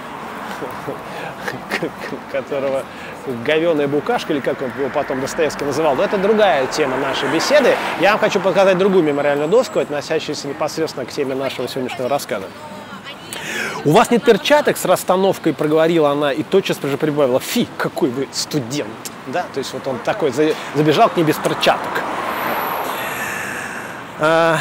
которого говёная букашка, или как он его потом Достоевский называл. Но это другая тема нашей беседы. Я вам хочу показать другую мемориальную доску, относящуюся непосредственно к теме нашего сегодняшнего рассказа. У вас нет перчаток с расстановкой, проговорила она, и тотчас же прибавила: фи, какой вы студент. Да? То есть вот он такой забежал к ней без перчаток. А,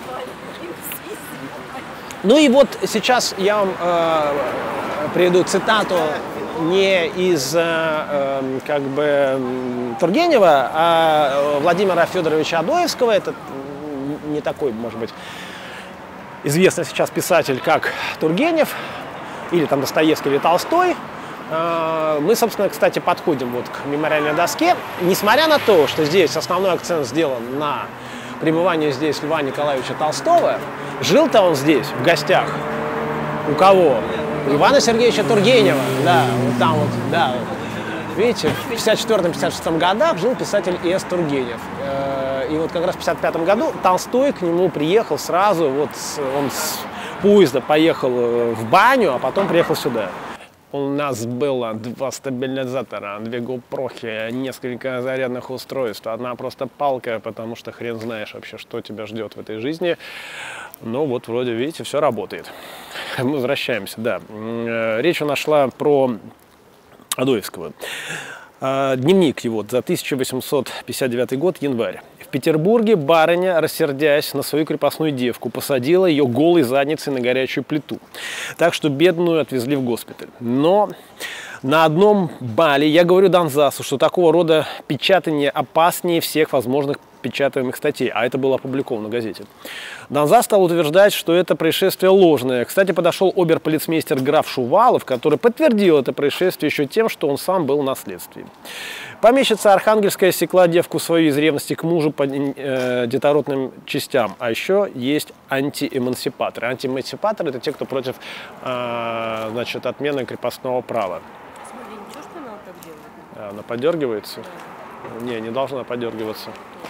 ну и вот сейчас я вам э, приведу цитату не из э, как бы Тургенева, а Владимира Федоровича Адоевского. Это не такой, может быть, известный сейчас писатель, как Тургенев, или там Достоевский, или Толстой. Э, мы, собственно, кстати, подходим вот к мемориальной доске. Несмотря на то, что здесь основной акцент сделан на пребывании здесь Льва Николаевича Толстого, жил-то он здесь, в гостях. У кого? У Ивана Сергеевича Тургенева, да, вот там вот, да. Видите, в пятьдесят четвёртом — пятьдесят шестом годах жил писатель И С Тургенев. И вот как раз в пятьдесят пятом году Толстой к нему приехал сразу, вот он с поезда поехал в баню, а потом приехал сюда. У нас было два стабилизатора, две гоупрохи, несколько зарядных устройств. Одна просто палка, потому что хрен знаешь вообще, что тебя ждет в этой жизни. Но вот вроде, видите, все работает. Мы возвращаемся, да. Речь у нас шла про Адоевского. Дневник его за тысяча восемьсот пятьдесят девятый год, январь. В Петербурге барыня, рассердясь на свою крепостную девку, посадила ее голой задницей на горячую плиту. Так что бедную отвезли в госпиталь. Но на одном бале я говорю Донзасу, что такого рода печатание опаснее всех возможных печатаемых статей, а это было опубликовано в газете. Донзас стал утверждать, что это происшествие ложное. Кстати, подошел обер-полицмейстер граф Шувалов, который подтвердил это происшествие еще тем, что он сам был на следствии. Помещица Архангельская секла девку свою из ревности к мужу по э, детородным частям. А еще есть антиэмансипаторы. Антиэмансипаторы — это те, кто против э, значит, отмены крепостного права. Смотри, ничего, что она вот так делает? А, она подергивается? Да. Не, не должна подергиваться.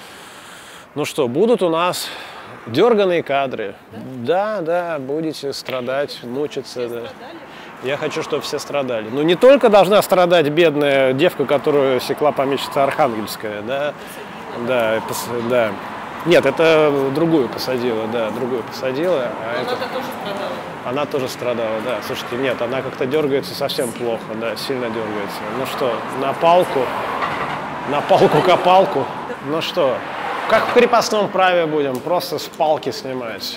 Ну что, будут у нас дерганые кадры. Да, да, да, будете страдать, мучиться. Да. Я хочу, чтобы все страдали. Но не только должна страдать бедная девка, которую секла помещица Архангельская, да, да, да. Нет, это другую посадила, да, другую посадила. А это... тоже страдала. Она тоже страдала, да. Слушайте, нет, она как-то дергается совсем плохо, да, сильно дергается. Ну что, на палку, на палку-копалку. Ну что, как в крепостном праве будем, просто с палки снимать.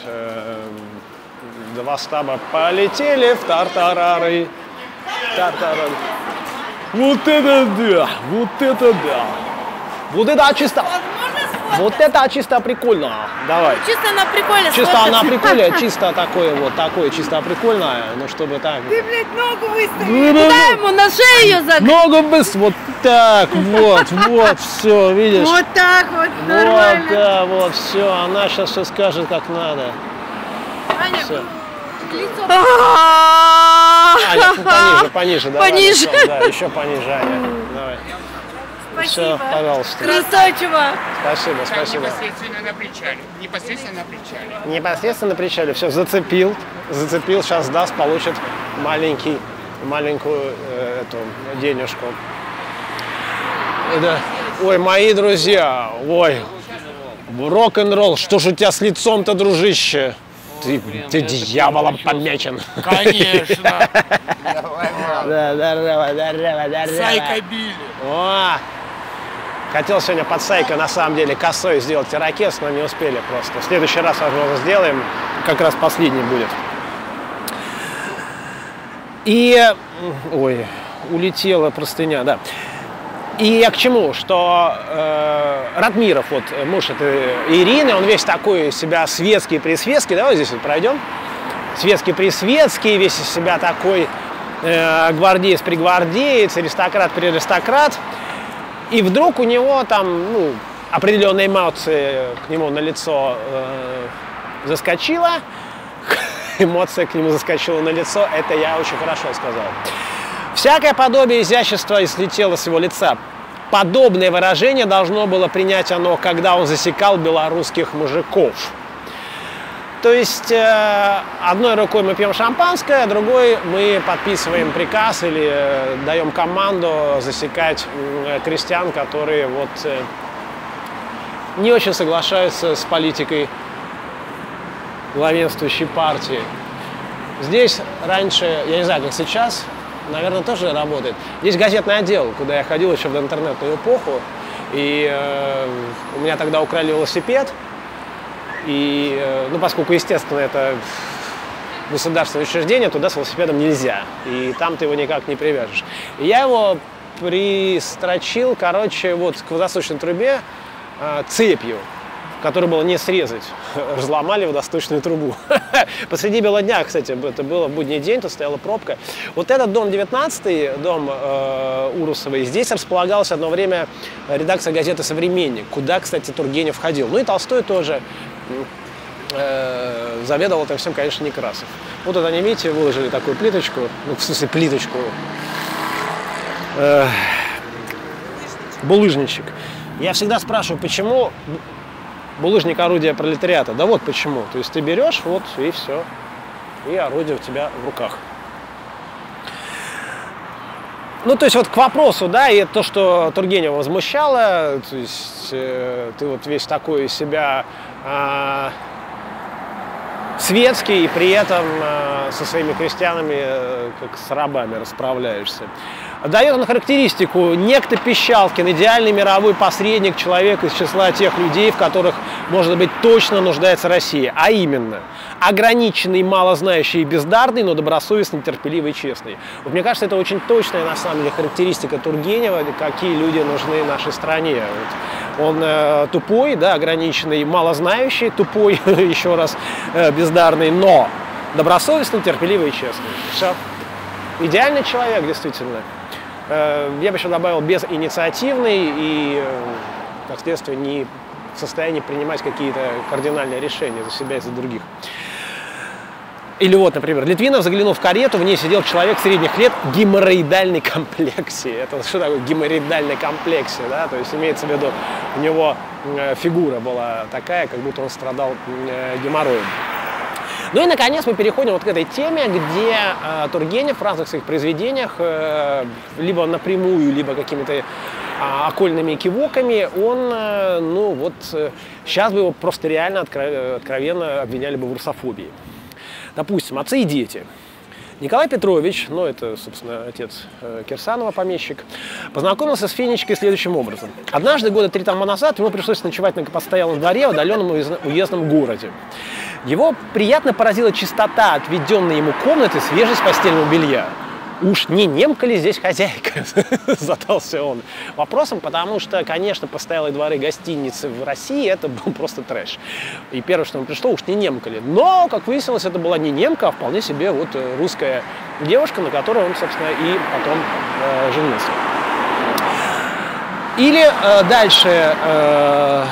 Два стаба полетели в тартарары. Тартарары. Вот это да, вот это да. Вот это чисто. Вот это чисто прикольно. Давай. Чисто она прикольная. Чисто она прикольная, чисто такое вот, такое чисто прикольное, ну чтобы так. Ты, блядь, ногу выстави. Куда ему на шею ее загнать? Ногу быстро, вот так, вот, вот, все, видишь? Вот так вот, нормально. Вот, да, вот, все, она сейчас все скажет как надо. Аня, Все. лицо. Аня, пониже, пониже, давай. Пониже. Еще, да, еще пониже, Аня. Давай. Все, Спасибо. пожалуйста. Красавчиво. Спасибо, Так, спасибо. непосредственно на причале. Непосредственно на причале. Непосредственно на причале. Все, зацепил, зацепил, сейчас даст, получит маленький, маленькую э, эту денежку. Да. Ой, мои друзья, ой, рок-н-ролл, что ж у тебя с лицом-то, дружище? Ты, ты дьяволом помечен. Конечно. Да, здорово, здорово, здорово. Сайка били. О! Хотел сегодня под Сайко на самом деле косой сделать ирокез, но не успели просто. В следующий раз, возможно, сделаем. Как раз последний будет. И... Ой, улетела простыня, да. И я к чему? Что э, Ратмиров, вот муж этой Ирины, он весь такой из себя светский-пресветский. Давай здесь вот пройдем. Светский-пресветский, весь из себя такой э, гвардеец-пригвардеец, аристократ-преаристократ. И вдруг у него там, ну, определенные эмоции к нему на лицо э, заскочила. эмоция к нему заскочила на лицо, это я очень хорошо сказал. Всякое подобие изящества слетело с его лица. Подобное выражение должно было принять оно, когда он засекал белорусских мужиков. То есть э, одной рукой мы пьем шампанское, другой мы подписываем приказ или э, даем команду засекать э, крестьян, которые вот, э, не очень соглашаются с политикой главенствующей партии. Здесь раньше, я не знаю, как сейчас, наверное, тоже работает. Есть газетный отдел, куда я ходил еще в интернетную эпоху, и э, у меня тогда украли велосипед. И, ну, поскольку, естественно, это государственное учреждение, туда с велосипедом нельзя. И там ты его никак не привяжешь. И я его пристрочил, короче, вот к водосточной трубе э, цепью, которую было не срезать. Разломали водосточную трубу. Посреди бела дня, кстати, это было в будний день, тут стояла пробка. Вот этот дом девятнадцатый, дом э, Урусовой, здесь располагалась одно время редакция газеты «Современник», куда, кстати, Тургенев ходил. Ну и Толстой тоже. Э, заведовал этим всем, конечно, Некрасов. Вот тут они, видите, выложили такую плиточку, ну, в смысле, плиточку, э, булыжничек. Я всегда спрашиваю, почему булыжник — орудие пролетариата? Да вот почему. То есть ты берешь, вот, и все. И орудие у тебя в руках. Ну, то есть вот к вопросу, да, и то, что Тургенева возмущало, то есть э, ты вот весь такой из себя э, светский, и при этом э, со своими крестьянами, э, как с рабами, расправляешься. Дает он характеристику: некто Пищалкин, идеальный мировой посредник, человек из числа тех людей, в которых, может быть, точно нуждается Россия, а именно ограниченный, малознающий и бездарный, но добросовестный, терпеливый и честный. Вот мне кажется, это очень точная, на самом деле, характеристика Тургенева, какие люди нужны нашей стране. Вот он э, тупой, да, ограниченный, малознающий, тупой, еще раз, э, бездарный, но добросовестный, терпеливый и честный. Все. Идеальный человек, действительно. Э, я бы еще добавил безинициативный и, э, как следствие, не в состоянии принимать какие-то кардинальные решения за себя и за других. Или вот, например, Литвинов заглянул в карету, в ней сидел человек средних лет в геморроидальной комплексии. Это что такое геморроидальная комплексия, да? То есть имеется в виду, у него фигура была такая, как будто он страдал геморроем. Ну и, наконец, мы переходим вот к этой теме, где э, Тургенев в разных своих произведениях, э, либо напрямую, либо какими-то э, окольными кивоками, он, э, ну вот, э, сейчас бы его просто реально откро- откровенно обвиняли бы в русофобии. Допустим, «Отцы и дети». Николай Петрович, ну это, собственно, отец э, Кирсанова, помещик, познакомился с Фенечкой следующим образом. Однажды, года три тому назад, ему пришлось ночевать на постоялом дворе в отдаленном уездном городе. Его приятно поразила чистота отведенной ему комнаты, свежесть постельного белья. Уж не немка ли здесь хозяйка? Задался он вопросом, потому что, конечно, постоялые дворы, гостиницы в России — это был просто трэш. И первое, что ему пришло, уж не немка ли. Но, как выяснилось, это была не немка, а вполне себе вот русская девушка, на которой он, собственно, и потом э, женился. Или э, дальше... Э,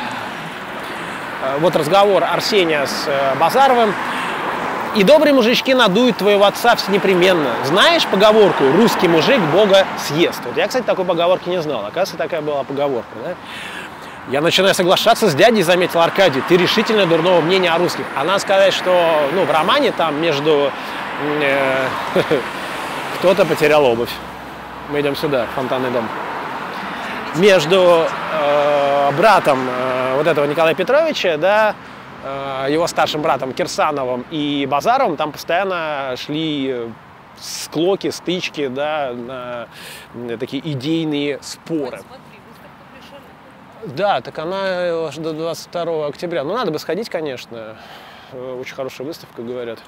Вот разговор Арсения с э, Базаровым. «И добрые мужички надуют твоего отца все непременно. Знаешь поговорку: русский мужик Бога съест?» Вот я, кстати, такой поговорки не знал. Оказывается, такая была поговорка. Да? Я начинаю соглашаться с дядей, заметил Аркадий. Ты решительно дурного мнения о русских. А надо сказать, что ну, в романе там между... Э, кто-то потерял обувь. Мы идем сюда, фонтанный дом. Между э, братом э, вот этого Николая Петровича, да, э, его старшим братом Кирсановым и Базаровым, там постоянно шли склоки, стычки, да, на, на такие идейные споры. Да, так она аж до двадцать второго октября. Ну, надо бы сходить, конечно. Очень хорошая выставка, говорят.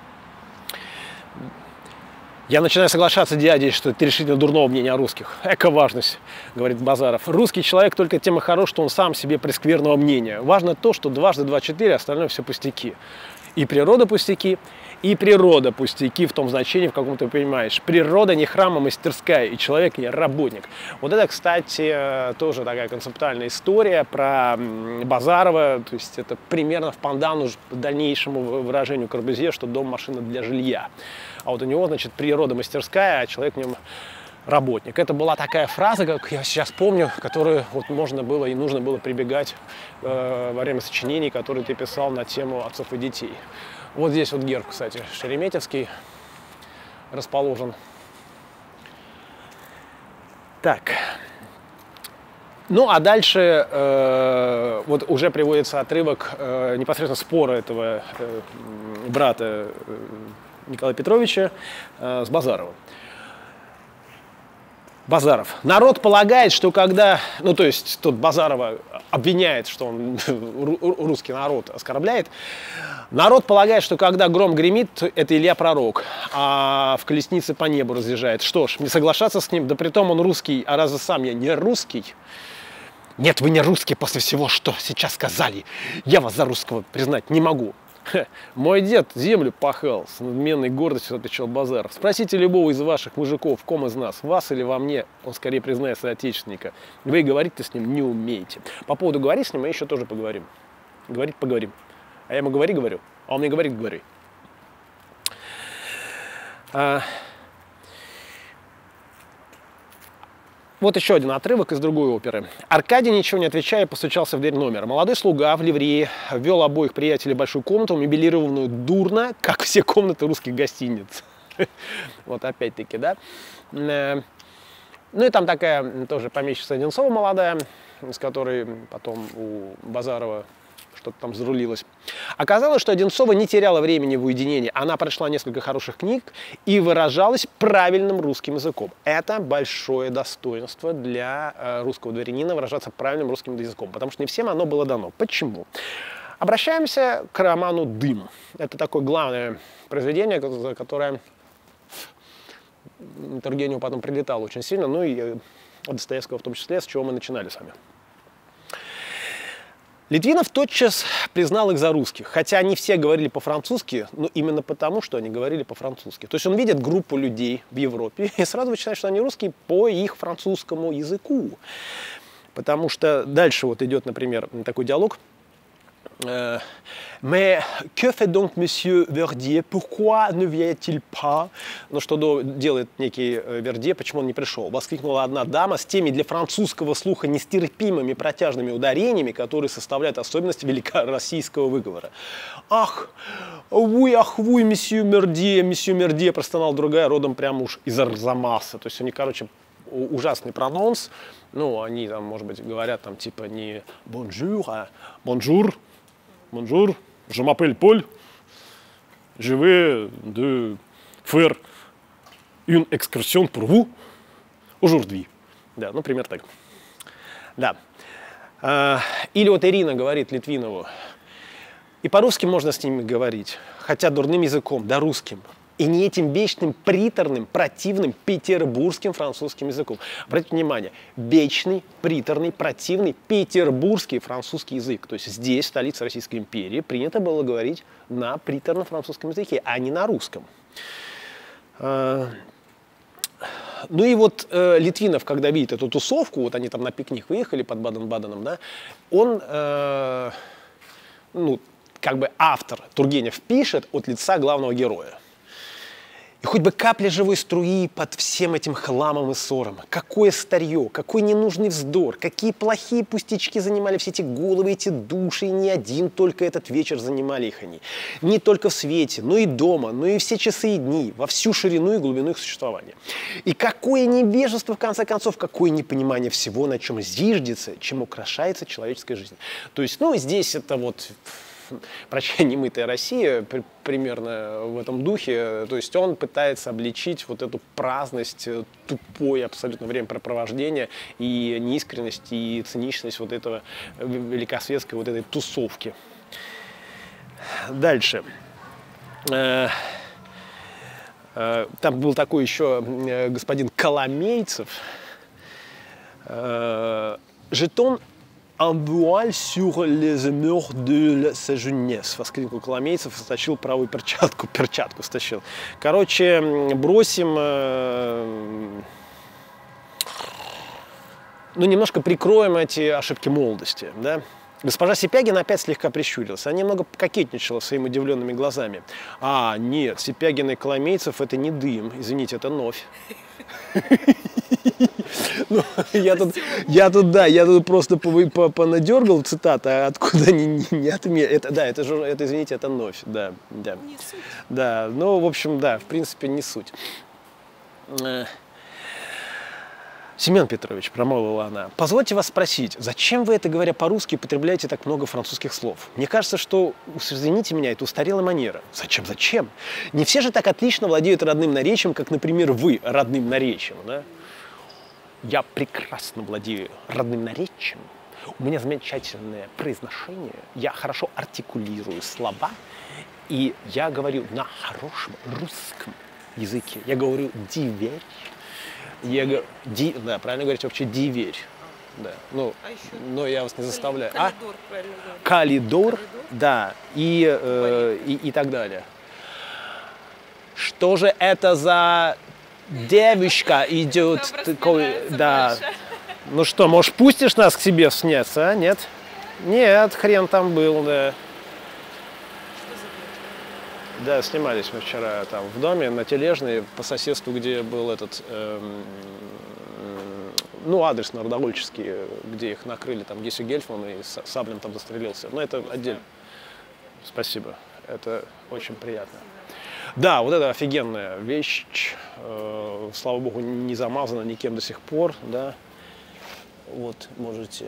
Я начинаю соглашаться с дядей, что ты решительно дурного мнения о русских. Эко-важность, говорит Базаров. Русский человек только тем и хорош, что он сам себе прескверного мнения. Важно то, что дважды два четыре, остальное все пустяки. И природа пустяки, и природа пустяки в том значении, в каком ты понимаешь. Природа не храм, а мастерская, и человек не работник. Вот это, кстати, тоже такая концептуальная история про Базарова. То есть это примерно в пандан уже дальнейшему выражению Корбюзье, что дом – машина для жилья. А вот у него, значит, природа мастерская, а человек в нем работник. Это была такая фраза, как я сейчас помню, которую вот можно было и нужно было прибегать э, во время сочинений, которые ты писал на тему отцов и детей. Вот здесь вот герб, кстати, Шереметьевский расположен. Так. Ну, а дальше э, вот уже приводится отрывок э, непосредственно спора этого э, брата э, Николая Петровича э, с Базаровым. Базаров. Народ полагает, что когда, ну то есть тот Базарова обвиняет, что он русский народ оскорбляет, народ полагает, что когда гром гремит, это Илья Пророк, а в колеснице по небу разъезжает. Что ж, не соглашаться с ним, да притом он русский, а разве сам я не русский? Нет, вы не русский после всего, что сейчас сказали. Я вас за русского признать не могу. Ха, мой дед землю пахал, с надменной гордостью отвечал Базаров. Спросите любого из ваших мужиков, в ком из нас, вас или во мне, он скорее признает соотечественника. Вы говорить-то с ним не умеете. По поводу говорить с ним мы еще тоже поговорим. Говорить поговорим. А я ему говори, говорю, а он мне говорит, говори. А... Вот еще один отрывок из другой оперы. Аркадий, ничего не отвечая, постучался в дверь номера. Молодой слуга в ливрее ввел обоих приятелей в большую комнату, мебелированную дурно, как все комнаты русских гостиниц. Вот опять-таки, да. Ну и там такая тоже помещица Одинцова молодая, с которой потом у Базарова что-то там зарулилось. Оказалось, что Одинцова не теряла времени в уединении. Она прочла несколько хороших книг и выражалась правильным русским языком. Это большое достоинство для э, русского дворянина выражаться правильным русским языком, потому что не всем оно было дано. Почему? Обращаемся к роману «Дым». Это такое главное произведение, которое Тургеневу потом прилетало очень сильно, ну и от Достоевского в том числе, с чего мы начинали с вами. Литвинов тотчас признал их за русских, хотя они все говорили по-французски, но именно потому, что они говорили по-французски. То есть он видит группу людей в Европе и сразу начинает, что они русские по их французскому языку. Потому что дальше вот идет, например, такой диалог. Mais que fait donc monsieur Verdier? Pourquoi ne vient-il pas? Ну, что делает некий Вердье, почему он не пришел? Воскликнула одна дама с теми для французского слуха нестерпимыми протяжными ударениями, которые составляют особенность великороссийского выговора. Ах, вы, ах вы, месье Мердье, месье Мердье, простонал другая, родом прямо уж из Арзамаса. То есть они, короче, ужасный прононс. Ну, они там, может быть, говорят там типа не bonjour, а bonjour. Bonjour, je m'appelle Paul, je vais de faire une excursion pour vous aujourd'hui. Да, ну, пример так. Да. А, или вот Ирина говорит Литвинову, и по-русски можно с ними говорить, хотя дурным языком, да русским. И не этим вечным, приторным, противным петербургским французским языком. Обратите внимание, вечный, приторный, противный петербургский французский язык. То есть здесь, в столице Российской империи, принято было говорить на приторном французском языке, а не на русском. Ну и вот э, Литвинов, когда видит эту тусовку, вот они там на пикник выехали под Баден-Баденом, да, он, э, ну, как бы автор Тургенев пишет от лица главного героя. И хоть бы капля живой струи под всем этим хламом и ссором. Какое старье, какой ненужный вздор, какие плохие пустячки занимали все эти головы, эти души, и не один только этот вечер занимали их они. Не только в свете, но и дома, но и все часы и дни, во всю ширину и глубину их существования. И какое невежество, в конце концов, какое непонимание всего, на чем зиждется, чем украшается человеческая жизнь. То есть, ну, здесь это вот... «Прощай, немытая Россия» при, примерно в этом духе. То есть он пытается обличить вот эту праздность, тупое абсолютно времяпрепровождение и неискренность, и циничность вот этого великосветской вот этой тусовки. Дальше. Там был такой еще господин Коломейцев. Жетон «Un voile sur les murs de sa jeunesse», — воскликнул Коломейцев и стащил правую перчатку. Перчатку стащил. Короче, бросим... Э, ну, немножко прикроем эти ошибки молодости, да? Госпожа Сипягина опять слегка прищурилась. Она немного кокетничала своими удивленными глазами. А, нет, Сипягина и Коломейцев — это не дым. Извините, это новь. Ну, я тут, я тут, да, я тут просто понадергал цитаты, а откуда они не отметили. Это, да, это же, это, извините, это новь, да, да. Не суть. Да, ну, в общем, да, в принципе, не суть. Семен Петрович, промолвила она, позвольте вас спросить, зачем вы это, говоря по-русски, употребляете так много французских слов? Мне кажется, что, извините меня, это устарелая манера. Зачем, зачем? Не все же так отлично владеют родным наречием, как, например, вы родным наречием, да? Я прекрасно владею родным наречием, у меня замечательное произношение, я хорошо артикулирую слова, и я говорю на хорошем русском языке. Я говорю «диверь». Я говорю, ди, да, правильно говорить, вообще диверь. Да. Ну, а еще? Но я вас не заставляю. Калидор, а? Правильно говорить. Калидор, Калидор, да, и, э, и, и так далее. Что же это за девушка идет такой, да. Ну что, может, пустишь нас к себе сняться, а? Нет? Нет, хрен там был, да. Да, снимались мы вчера там в доме на Тележной, по соседству, где был этот, эм, ну, адрес народовольческий, где их накрыли, там Гессю Гельфман и Саблин там застрелился. Но это отдельно. Спасибо, это очень приятно. Да, вот это офигенная вещь, э, слава богу, не замазана никем до сих пор, да. Вот, можете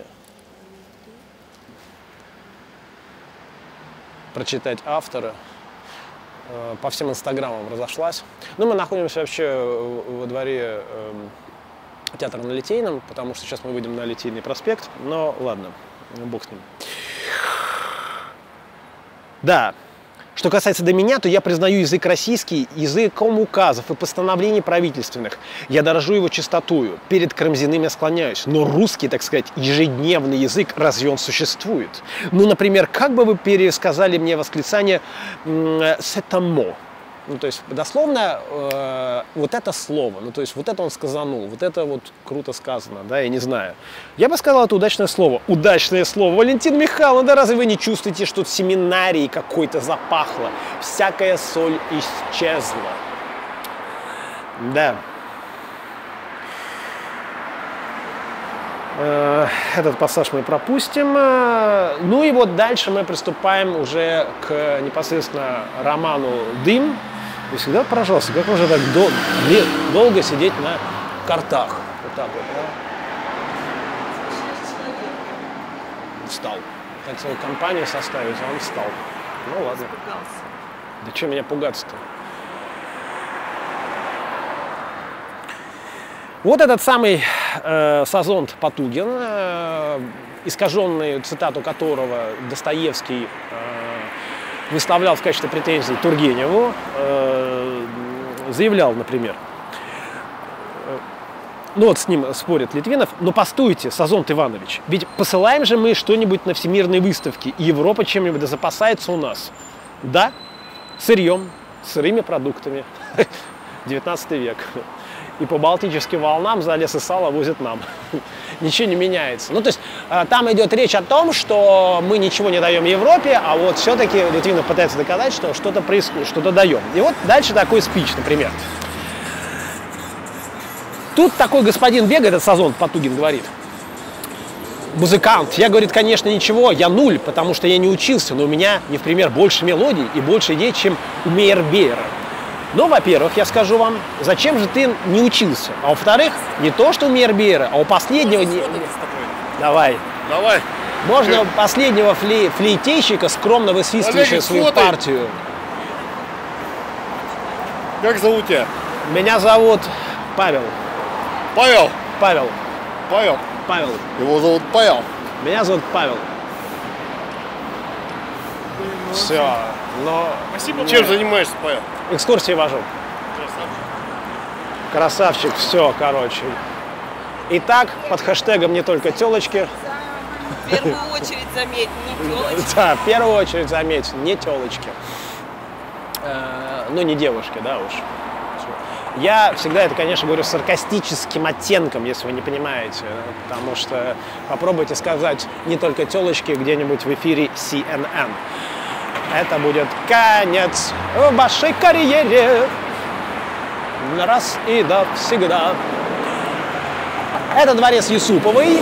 прочитать автора. По всем инстаграмам разошлась. Ну, мы находимся вообще во дворе э, театра на Литейном, потому что сейчас мы выйдем на Литейный проспект, но ладно, бог с ним. Да, что касается до меня, то я признаю язык российский языком указов и постановлений правительственных. Я дорожу его чистотою, перед Карамзиным я склоняюсь, но русский, так сказать, ежедневный язык, разве он существует? Ну, например, как бы вы пересказали мне восклицание «c'est un mot»? Ну, то есть, дословно, э, вот это слово, ну, то есть, вот это он сказанул, вот это вот круто сказано, да, я не знаю. Я бы сказал, это удачное слово. Удачное слово. Валентин Михайловна, да разве вы не чувствуете, что в семинарии какой-то запахло? Всякая соль исчезла. Да. Э, этот пассаж мы пропустим. Ну и вот дальше мы приступаем уже к непосредственно роману «Дым». И всегда, пожалуйста, как можно так дол долго сидеть на картах? Вот так вот, да? Встал. Так свою компанию составить, а он встал. Ну ладно. Да что меня пугаться-то? Вот этот самый э, Сазонт Потугин, э, искаженную цитату которого Достоевский э, выставлял в качестве претензий Тургеневу, э, заявлял, например, э, ну вот с ним спорит Литвинов, но постойте, Сазонт Иванович, ведь посылаем же мы что-нибудь на всемирные выставки, и Европа чем-нибудь да запасается у нас. Да, сырьем, сырыми продуктами. девятнадцатый век. И по Балтическим волнам за лес и сало возят нам. Ничего не меняется. Ну, то есть, там идет речь о том, что мы ничего не даем Европе, а вот все-таки Литвинов пытается доказать, что что-то происходит, что-то даем. И вот дальше такой спич, например. Тут такой господин бегает, этот Сазонт Потугин говорит. Музыкант. Я, говорит, конечно, ничего, я нуль, потому что я не учился, но у меня, не в пример, больше мелодий и больше идей, чем у Мейербейера. Ну, во-первых, я скажу вам, зачем же ты не учился? А во-вторых, не то, что у Мейербейера, а у последнего... Не... Давай. Давай. Можно у последнего флей... флейтейщика, скромно высвистывающего свою фотай. партию. Как зовут тебя? Меня зовут Павел. Павел. Павел. Павел. Павел. Его зовут Павел. Меня зовут Павел. Все. Но... Спасибо. Чем занимаешься, Павел? Экскурсии вожу. Красавчик. Красавчик, все, короче. Итак, под хэштегом «Не только телочки». первую очередь заметь, не телочки. Да, в первую очередь заметь, не телочки. Ну, не девушки, да уж. Я всегда это, конечно, говорю с саркастическим оттенком, если вы не понимаете, потому что попробуйте сказать не только телочки где-нибудь в эфире си эн эн. Это будет конец в вашей карьере. Раз и навсегда. Это дворец Юсуповой,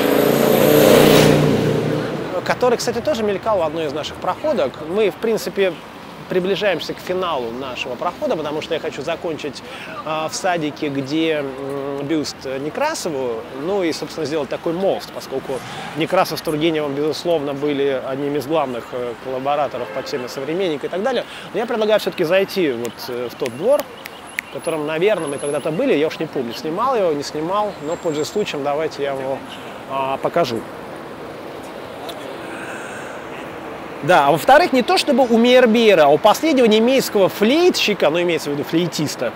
который, кстати, тоже мелькал в одной из наших проходок. Мы, в принципе, приближаемся к финалу нашего прохода, потому что я хочу закончить э, в садике, где э, бюст Некрасову, ну и, собственно, сделать такой мост, поскольку Некрасов с Тургеневым, безусловно, были одними из главных э, коллабораторов по теме «Современника» и так далее. Но я предлагаю все-таки зайти вот э, в тот двор, в котором, наверное, мы когда-то были, я уж не помню, снимал его, не снимал, но, пользуясь случаем, давайте я его э, покажу. Да, а во-вторых, не то чтобы у Мейербера, а у последнего немецкого флейтщика, ну, имеется в виду флейтиста,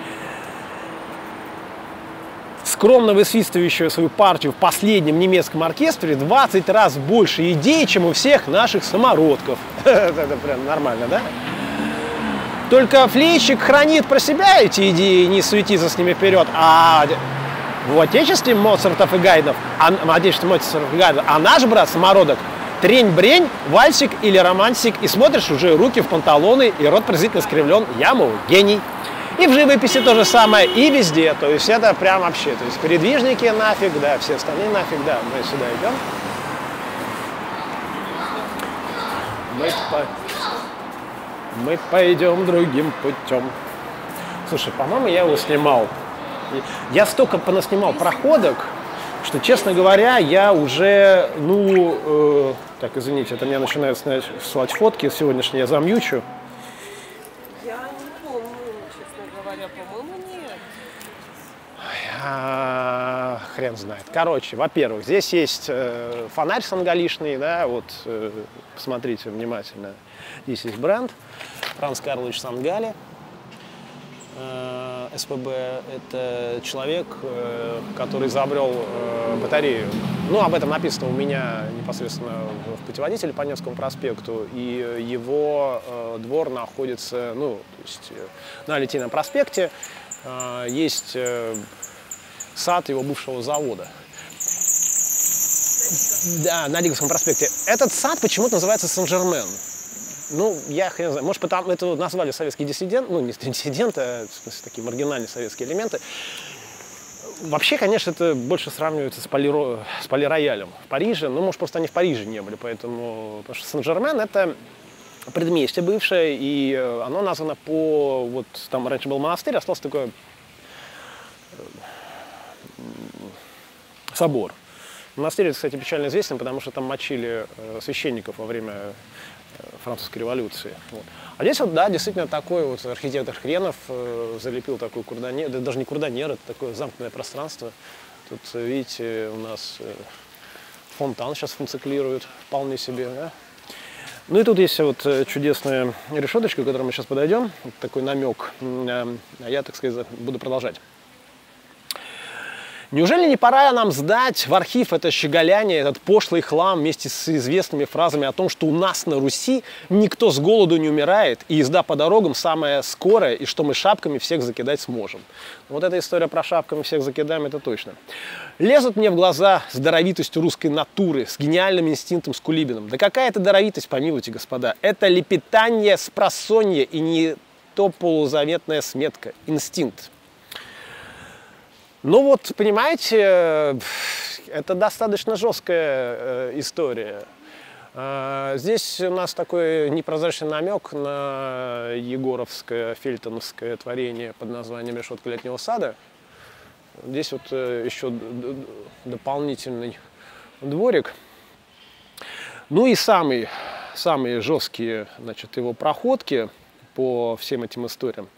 скромно высвистывающего свою партию в последнем немецком оркестре, двадцать раз больше идей, чем у всех наших самородков. Это прям нормально, да? Только флейтщик хранит про себя эти идеи, не суетится с ними вперед, а в отечестве Моцартов и Гайднов, а в отечестве Моцартов и Гайднов, а наш брат самородок трень-брень, вальсик или романсик, и смотришь, уже руки в панталоны, и рот презрительно скривлен, я, мол, гений. И в живописи то же самое, и везде, то есть это прям вообще, то есть передвижники нафиг, да, все остальные нафиг, да, мы сюда идем. Мы, по... мы пойдем другим путем. Слушай, по-моему, я его снимал. Я столько понаснимал проходок, что, честно говоря, я уже, ну, э, так, извините, это меня начинают снять, ссылать фотки сегодняшние, я замьючу. Я не помню, честно говоря, по-моему, нет. А, хрен знает. Короче, во-первых, здесь есть э, фонарь сангалишный, да, вот, э, посмотрите внимательно. Здесь есть бренд Франц Карлович Сангали. эс пэ бэ – это человек, который изобрел батарею. Ну, об этом написано у меня непосредственно в путеводителе по Невскому проспекту. И его двор находится, ну, то есть на Литейном проспекте. Есть сад его бывшего завода. Да, на Диговском проспекте. Этот сад почему-то называется Сен-Жермен. Ну, я хрен знаю, может, потому это назвали советские диссиденты, ну, не диссиденты, а в смысле, такие маргинальные советские элементы. Вообще, конечно, это больше сравнивается с, полиро... с полироялем в Париже, ну, может, просто они в Париже не были, поэтому, потому что Сен-Жермен – это предместье бывшее, и оно названо по, вот, там раньше был монастырь, остался такой собор. Монастырь, кстати, печально известен, потому что там мочили священников во время французской революции. Вот. А здесь вот, да, действительно такой вот архитектор Хренов э, залепил такой курдонер, да, даже не курдонер, это такое замкнутое пространство. Тут, видите, у нас э, фонтан сейчас функционирует вполне себе, да? Ну и тут есть вот чудесная решеточка, к которой мы сейчас подойдем, вот такой намек, а я, так сказать, буду продолжать. Неужели не пора нам сдать в архив это щеголяние, этот пошлый хлам вместе с известными фразами о том, что у нас на Руси никто с голоду не умирает, и езда по дорогам самая скорая, и что мы шапками всех закидать сможем? Вот эта история про шапками всех закидаем, это точно. Лезут мне в глаза с даровитостью русской натуры, с гениальным инстинктом, с Кулибиным. Да какая это даровитость, помилуйте, господа. Это лепетание с просонья и не то полузаветная сметка, инстинкт. Ну вот, понимаете, это достаточно жесткая история. Здесь у нас такой непрозрачный намек на егоровское, фельтоновское творение под названием «Решетка летнего сада». Здесь вот еще дополнительный дворик. Ну и самые, самые жесткие, значит, его проходки по всем этим историям.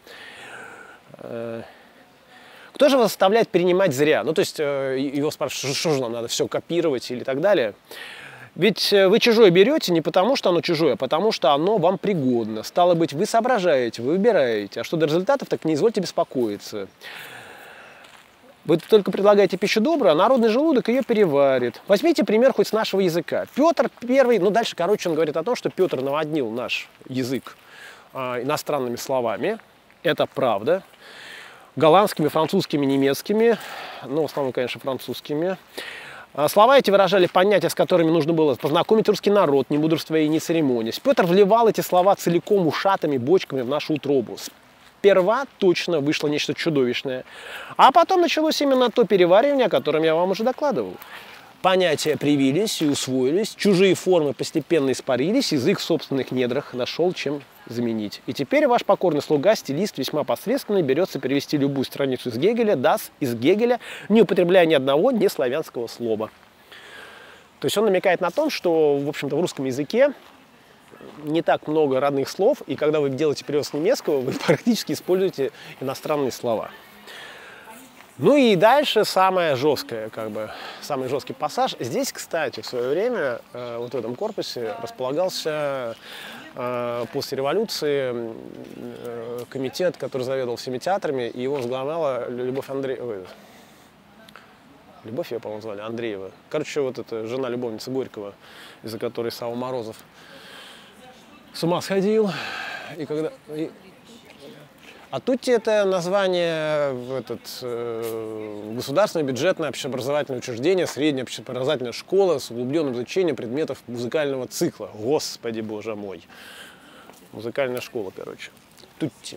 Кто же вас заставляет перенимать зря? Ну, то есть его спрашивают, что же нам надо все копировать или так далее. Ведь вы чужое берете не потому, что оно чужое, а потому, что оно вам пригодно. Стало быть, вы соображаете, вы выбираете. А что до результатов, так не извольте беспокоиться. Вы только предлагаете пищу добрую, а народный желудок ее переварит. Возьмите пример хоть с нашего языка. Петр Первый, ну дальше, короче, он говорит о том, что Петр наводнил наш язык э, иностранными словами. Это правда. Голландскими, французскими, немецкими, ну, в основном, конечно, французскими. Слова эти выражали понятия, с которыми нужно было познакомить русский народ, не мудрствуя и не церемонясь. Петр вливал эти слова целиком ушатыми бочками в нашу утробу. Сперва точно вышло нечто чудовищное, а потом началось именно то переваривание, о котором я вам уже докладывал. Понятия привились и усвоились, чужие формы постепенно испарились, язык в собственных недрах нашел чем заменить. И теперь ваш покорный слуга, стилист, весьма посредственный, берется перевести любую страницу из Гегеля, das из Гегеля, не употребляя ни одного неславянского слова. То есть он намекает на том, что, в общем-то, в русском языке не так много родных слов, и когда вы делаете перевод с немецкого, вы практически используете иностранные слова. Ну и дальше самое жесткое, как бы, самый жесткий пассаж. Здесь, кстати, в свое время, э, вот в этом корпусе располагался э, после революции э, комитет, который заведовал всеми театрами, и его возглавляла Любовь Андреева. Любовь ее, по-моему, звали, Андреева. Короче, вот эта жена-любовница Горького, из-за которой Сава Морозов с ума сходил. И когда... И... А тут это название в этот, э, государственное бюджетное общеобразовательное учреждение, средняя общеобразовательная школа с углубленным изучением предметов музыкального цикла. Господи, боже мой. Музыкальная школа, короче. Тутти.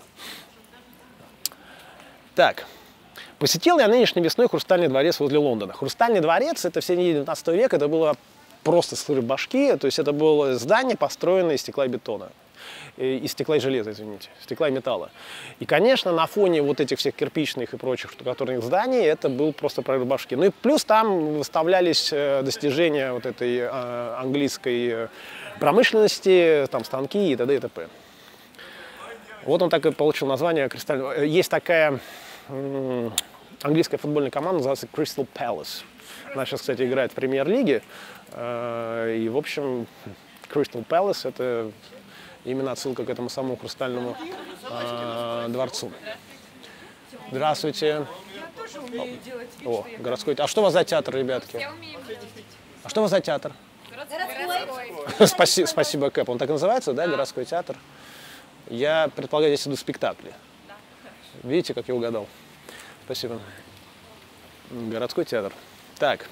Так. Посетил я нынешней весной Хрустальный дворец возле Лондона. Хрустальный дворец, это в середине девятнадцатого века, это было просто сыры башки, то есть это было здание, построенное из стекла и бетона. Из стекла и железа, извините, стекла и металла. И, конечно, на фоне вот этих всех кирпичных и прочих штукатурных зданий это был просто прорыв башки. Ну и плюс там выставлялись достижения вот этой э, английской промышленности, там станки и т.д. и т.п. Вот он так и получил название кристального. Есть такая э, английская футбольная команда, называется Crystal Palace. Она сейчас, кстати, играет в премьер-лиге. Э, и, в общем, Crystal Palace — это именно отсылка к этому самому Хрустальному э, дворцу. Здравствуйте. О, городской. А что у вас за театр, ребятки? А что у вас за театр? Городской. Спасибо, спасибо, Кэп. Он так и называется, да, городской театр? Я предполагаю, здесь идут спектакли. Видите, как я угадал? Спасибо. Городской театр. Так.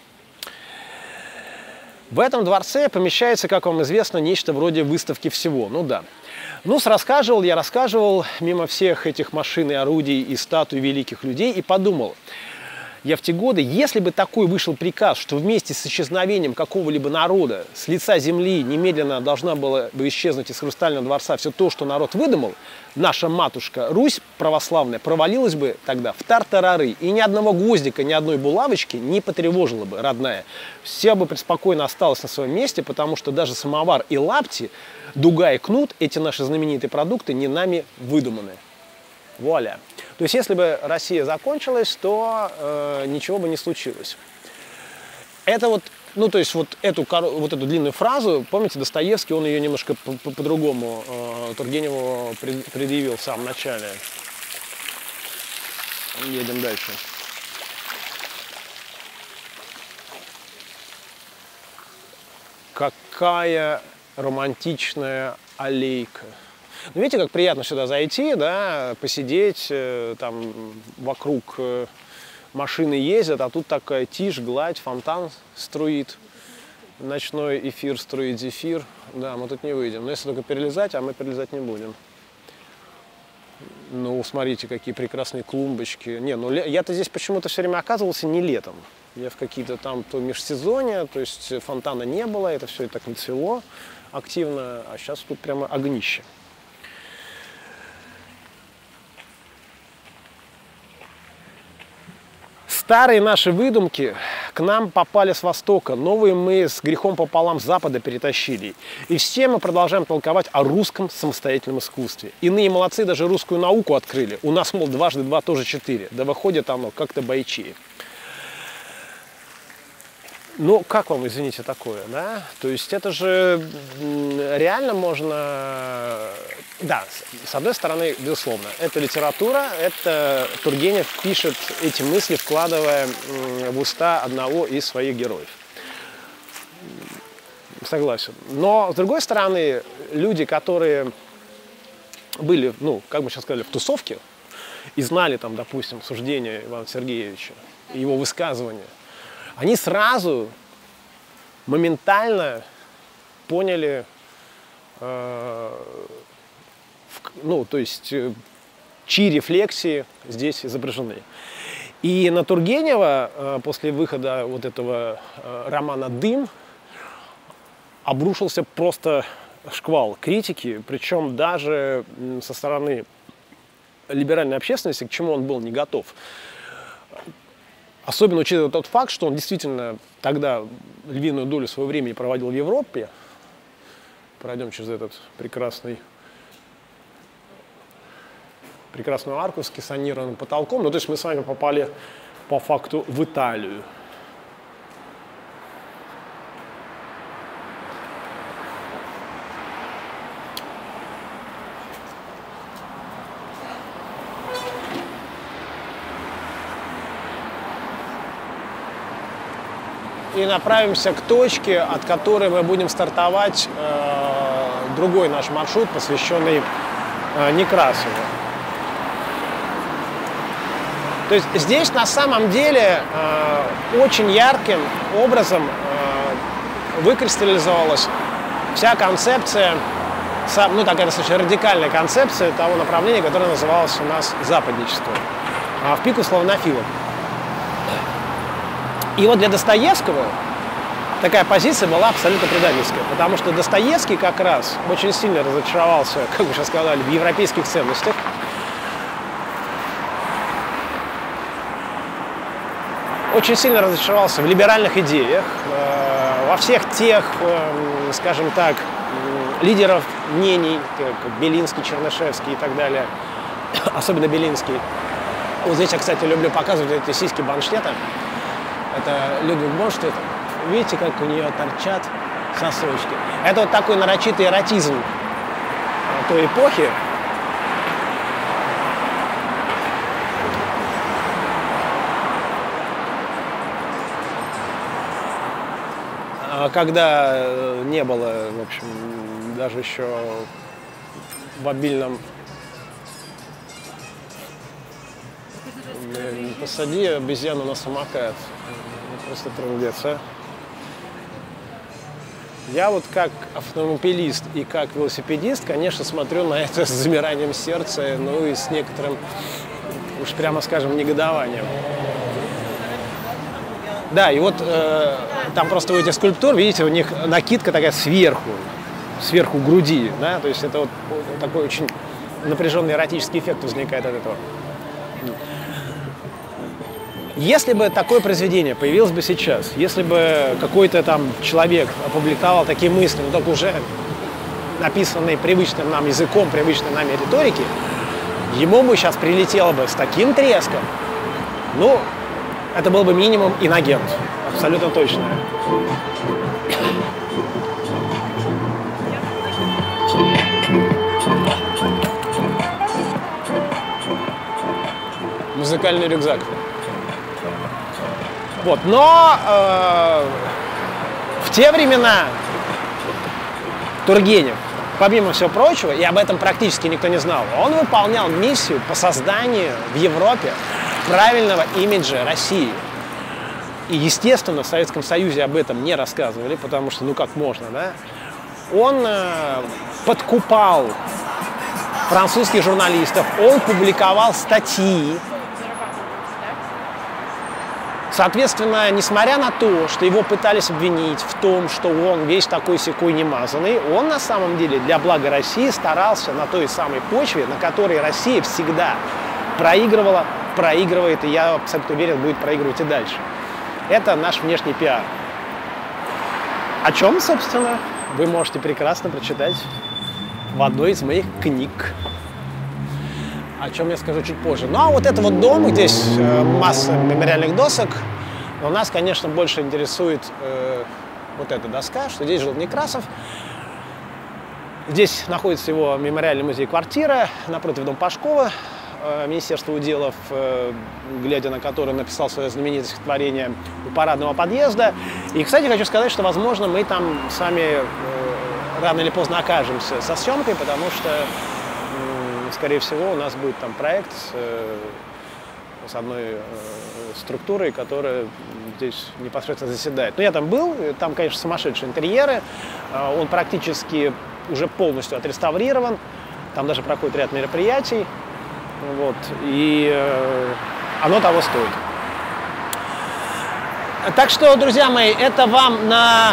В этом дворце помещается, как вам известно, нечто вроде выставки всего. Ну да. Ну, рассказывал я, рассказывал мимо всех этих машин и орудий и статуй великих людей и подумал, я в те годы, если бы такой вышел приказ, что вместе с исчезновением какого-либо народа с лица земли немедленно должна была бы исчезнуть из Хрустального дворца все то, что народ выдумал, наша матушка Русь православная провалилась бы тогда в тартарары, и ни одного гвоздика, ни одной булавочки не потревожила бы, родная. Все бы преспокойно осталось на своем месте, потому что даже самовар и лапти, дуга и кнут, эти наши знаменитые продукты, не нами выдуманы. Вуаля. То есть, если бы Россия закончилась, то э, ничего бы не случилось. Это вот, ну, то есть, вот эту, вот эту длинную фразу, помните, Достоевский, он ее немножко по-другому э, Тургеневу предъявил в самом начале. Едем дальше. Какая романтичная аллейка. Ну, видите, как приятно сюда зайти, да, посидеть, э, там вокруг э, машины ездят, а тут такая тишь, гладь, фонтан струит, ночной эфир струит зефир. Да, мы тут не выйдем, но если только перелезать, а мы перелезать не будем. Ну, смотрите, какие прекрасные клумбочки. Не, ну я-то здесь почему-то все время оказывался не летом. Я в какие-то там то межсезонья, то есть фонтана не было, это все и так не цвело активно, а сейчас тут прямо огнище. Старые наши выдумки к нам попали с Востока, новые мы с грехом пополам с Запада перетащили. И все мы продолжаем толковать о русском самостоятельном искусстве. Иные молодцы даже русскую науку открыли. У нас, мол, дважды два тоже четыре. Да выходит оно как-то бойчее. Ну, как вам, извините, такое, да? То есть это же реально можно... Да, с одной стороны, безусловно, это литература, это Тургенев пишет эти мысли, вкладывая в уста одного из своих героев. Согласен. Но, с другой стороны, люди, которые были, ну, как мы сейчас сказали, в тусовке и знали, там, допустим, суждения Ивана Сергеевича, его высказывания, они сразу, моментально поняли, э, в, ну, то есть, э, чьи рефлексии здесь изображены. И на Тургенева э, после выхода вот этого э, романа «Дым» обрушился просто шквал критики, причем даже со стороны либеральной общественности, к чему он был не готов. Особенно учитывая тот факт, что он действительно тогда львиную долю своего времени проводил в Европе. Пройдем через этот прекрасный, прекрасную арку с кессонированным потолком. Ну, то есть мы с вами попали по факту в Италию. И направимся к точке, от которой мы будем стартовать э, другой наш маршрут, посвященный э, Некрасову. То есть здесь на самом деле э, очень ярким образом э, выкристаллизовалась вся концепция, ну такая достаточно радикальная концепция того направления, которое называлось у нас западничество, в пику славянофилов. И вот для Достоевского такая позиция была абсолютно предательская, потому что Достоевский как раз очень сильно разочаровался, как вы сейчас сказали, в европейских ценностях. Очень сильно разочаровался в либеральных идеях, во всех тех, скажем так, лидеров мнений, как Белинский, Чернышевский и так далее, особенно Белинский. Вот здесь я, кстати, люблю показывать эти сиськи Банштета. Это Людвиг Бонштедт. Видите, как у нее торчат сосочки. Это вот такой нарочитый эротизм той эпохи. Когда не было, в общем, даже еще в обильном... Посади обезьяну на самокат. Просто трындец, а. Я вот как автомобилист и как велосипедист, конечно, смотрю на это с замиранием сердца, ну и с некоторым, уж прямо скажем, негодованием. Да, и вот э, там просто у этих скульптур, видите, у них накидка такая сверху, сверху груди, да, то есть это вот такой очень напряженный эротический эффект возникает от этого. Если бы такое произведение появилось бы сейчас, если бы какой-то там человек опубликовал такие мысли, но только уже написанные привычным нам языком, привычной нами риторики, ему бы сейчас прилетело бы с таким треском, ну, это был бы минимум инагент, абсолютно точно. Музыкальный рюкзак. Вот. Но э, в те времена Тургенев, помимо всего прочего, и об этом практически никто не знал, он выполнял миссию по созданию в Европе правильного имиджа России. И, естественно, в Советском Союзе об этом не рассказывали, потому что, ну как можно, да? Он э, подкупал французских журналистов, он публиковал статьи. Соответственно, несмотря на то, что его пытались обвинить в том, что он весь такой-сякой немазанный, он на самом деле для блага России старался на той самой почве, на которой Россия всегда проигрывала, проигрывает, и я абсолютно уверен, будет проигрывать и дальше. Это наш внешний пиар. О чем, собственно, вы можете прекрасно прочитать в одной из моих книг. О чем я скажу чуть позже. Ну а вот это вот дом, здесь масса мемориальных досок, Но нас, конечно, больше интересует э, вот эта доска, что здесь жил Некрасов. Здесь находится его мемориальный музей «Квартира», напротив дома Пашкова, э, Министерство уделов, э, глядя на который написал свое знаменитое стихотворение у парадного подъезда. И, кстати, хочу сказать, что, возможно, мы там сами э, рано или поздно окажемся со съемкой, потому что, э, скорее всего, у нас будет там проект с, э, с одной э, структурой, которая здесь непосредственно заседает. Но я там был, там, конечно, сумасшедшие интерьеры, э, он практически уже полностью отреставрирован, там даже проходит ряд мероприятий, вот, и э, оно того стоит. Так что, друзья мои, это вам на,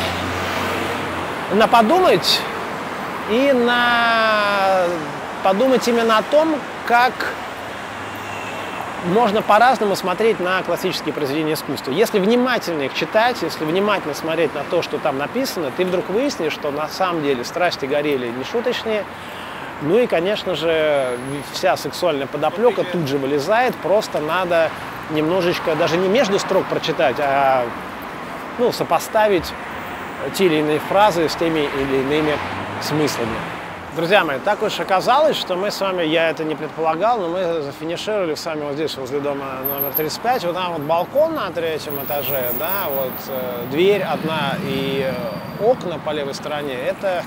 на подумать и на подумать именно о том, как можно по-разному смотреть на классические произведения искусства. Если внимательно их читать, если внимательно смотреть на то, что там написано, ты вдруг выяснишь, что на самом деле страсти горели нешуточные. Ну и, конечно же, вся сексуальная подоплека тут же вылезает. Просто надо немножечко, даже не между строк прочитать, а ну, сопоставить те или иные фразы с теми или иными смыслами. Друзья мои, так уж оказалось, что мы с вами, я это не предполагал, но мы зафинишировали с вами вот здесь, возле дома номер тридцать пять. Вот там вот балкон на третьем этаже, да, вот э, дверь одна и э, окна по левой стороне. Это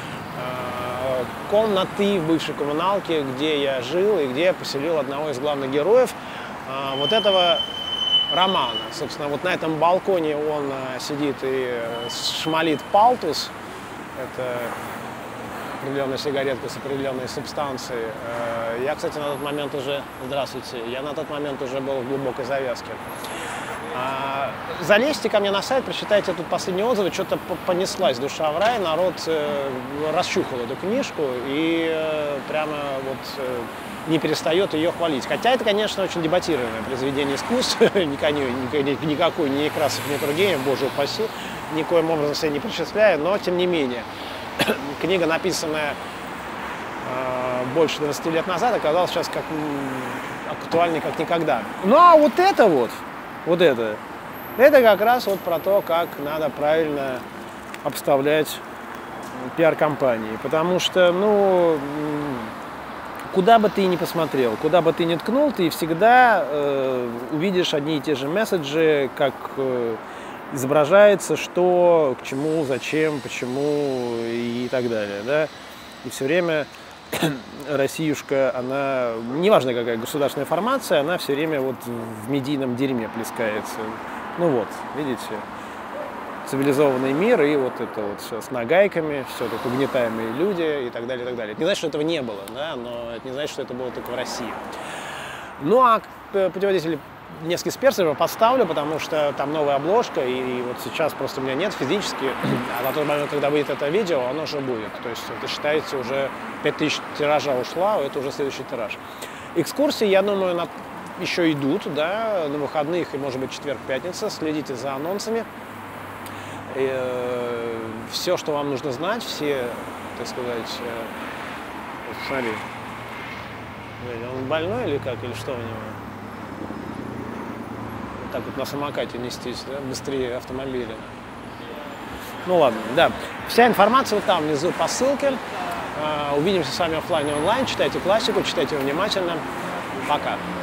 э, комнаты в бывшей коммуналке, где я жил и где я поселил одного из главных героев э, вот этого романа. Собственно, вот на этом балконе он э, сидит и э, шмалит палтус. Это определенная сигаретка с определенной субстанцией. Я, кстати, на тот момент уже... Здравствуйте. Я на тот момент уже был в глубокой завязке. Залезьте ко мне на сайт, прочитайте тут последние отзывы. Что-то понеслась душа в рай. Народ расчухал эту книжку и прямо вот не перестает ее хвалить. Хотя это, конечно, очень дебатируемое произведение искусства. Никакой ни Некрасов, ни Тургенев, боже упаси, никоим образом себя не причисляю, но тем не менее. Книга, написанная э, больше двадцати лет назад, оказалась сейчас как актуальной как никогда. Ну а вот это вот, вот это, это как раз вот про то, как надо правильно обставлять пиар-компании. Потому что, ну, куда бы ты ни посмотрел, куда бы ты ни ткнул, ты всегда э, увидишь одни и те же месседжи, как... Э, изображается, что, к чему, зачем, почему и так далее, да. И все время Россиюшка, она, неважно какая государственная формация, она все время вот в медийном дерьме плескается. Ну вот, видите, цивилизованный мир и вот это вот все с нагайками, все тут угнетаемые люди и так далее, и так далее. Это не значит, что этого не было, да, но это не значит, что это было только в России. Ну а путеводители несколько персов я подставлю, потому что там новая обложка, и, и вот сейчас просто у меня нет физически, а на тот момент, когда выйдет это видео, оно уже будет. То есть это, считаете, уже пять тысяч тиража ушла, это уже следующий тираж. Экскурсии, я думаю, на... еще идут, да, на выходных и, может быть, четверг-пятница. Следите за анонсами. И, э, все, что вам нужно знать, все, так сказать, э, вот, смотри, он больной или как, или что у него? Так вот на самокате нестись, да, быстрее автомобиля. Ну ладно, да. Вся информация вот там внизу по ссылке. Увидимся с вами офлайн и онлайн. Читайте классику, читайте внимательно. Пока.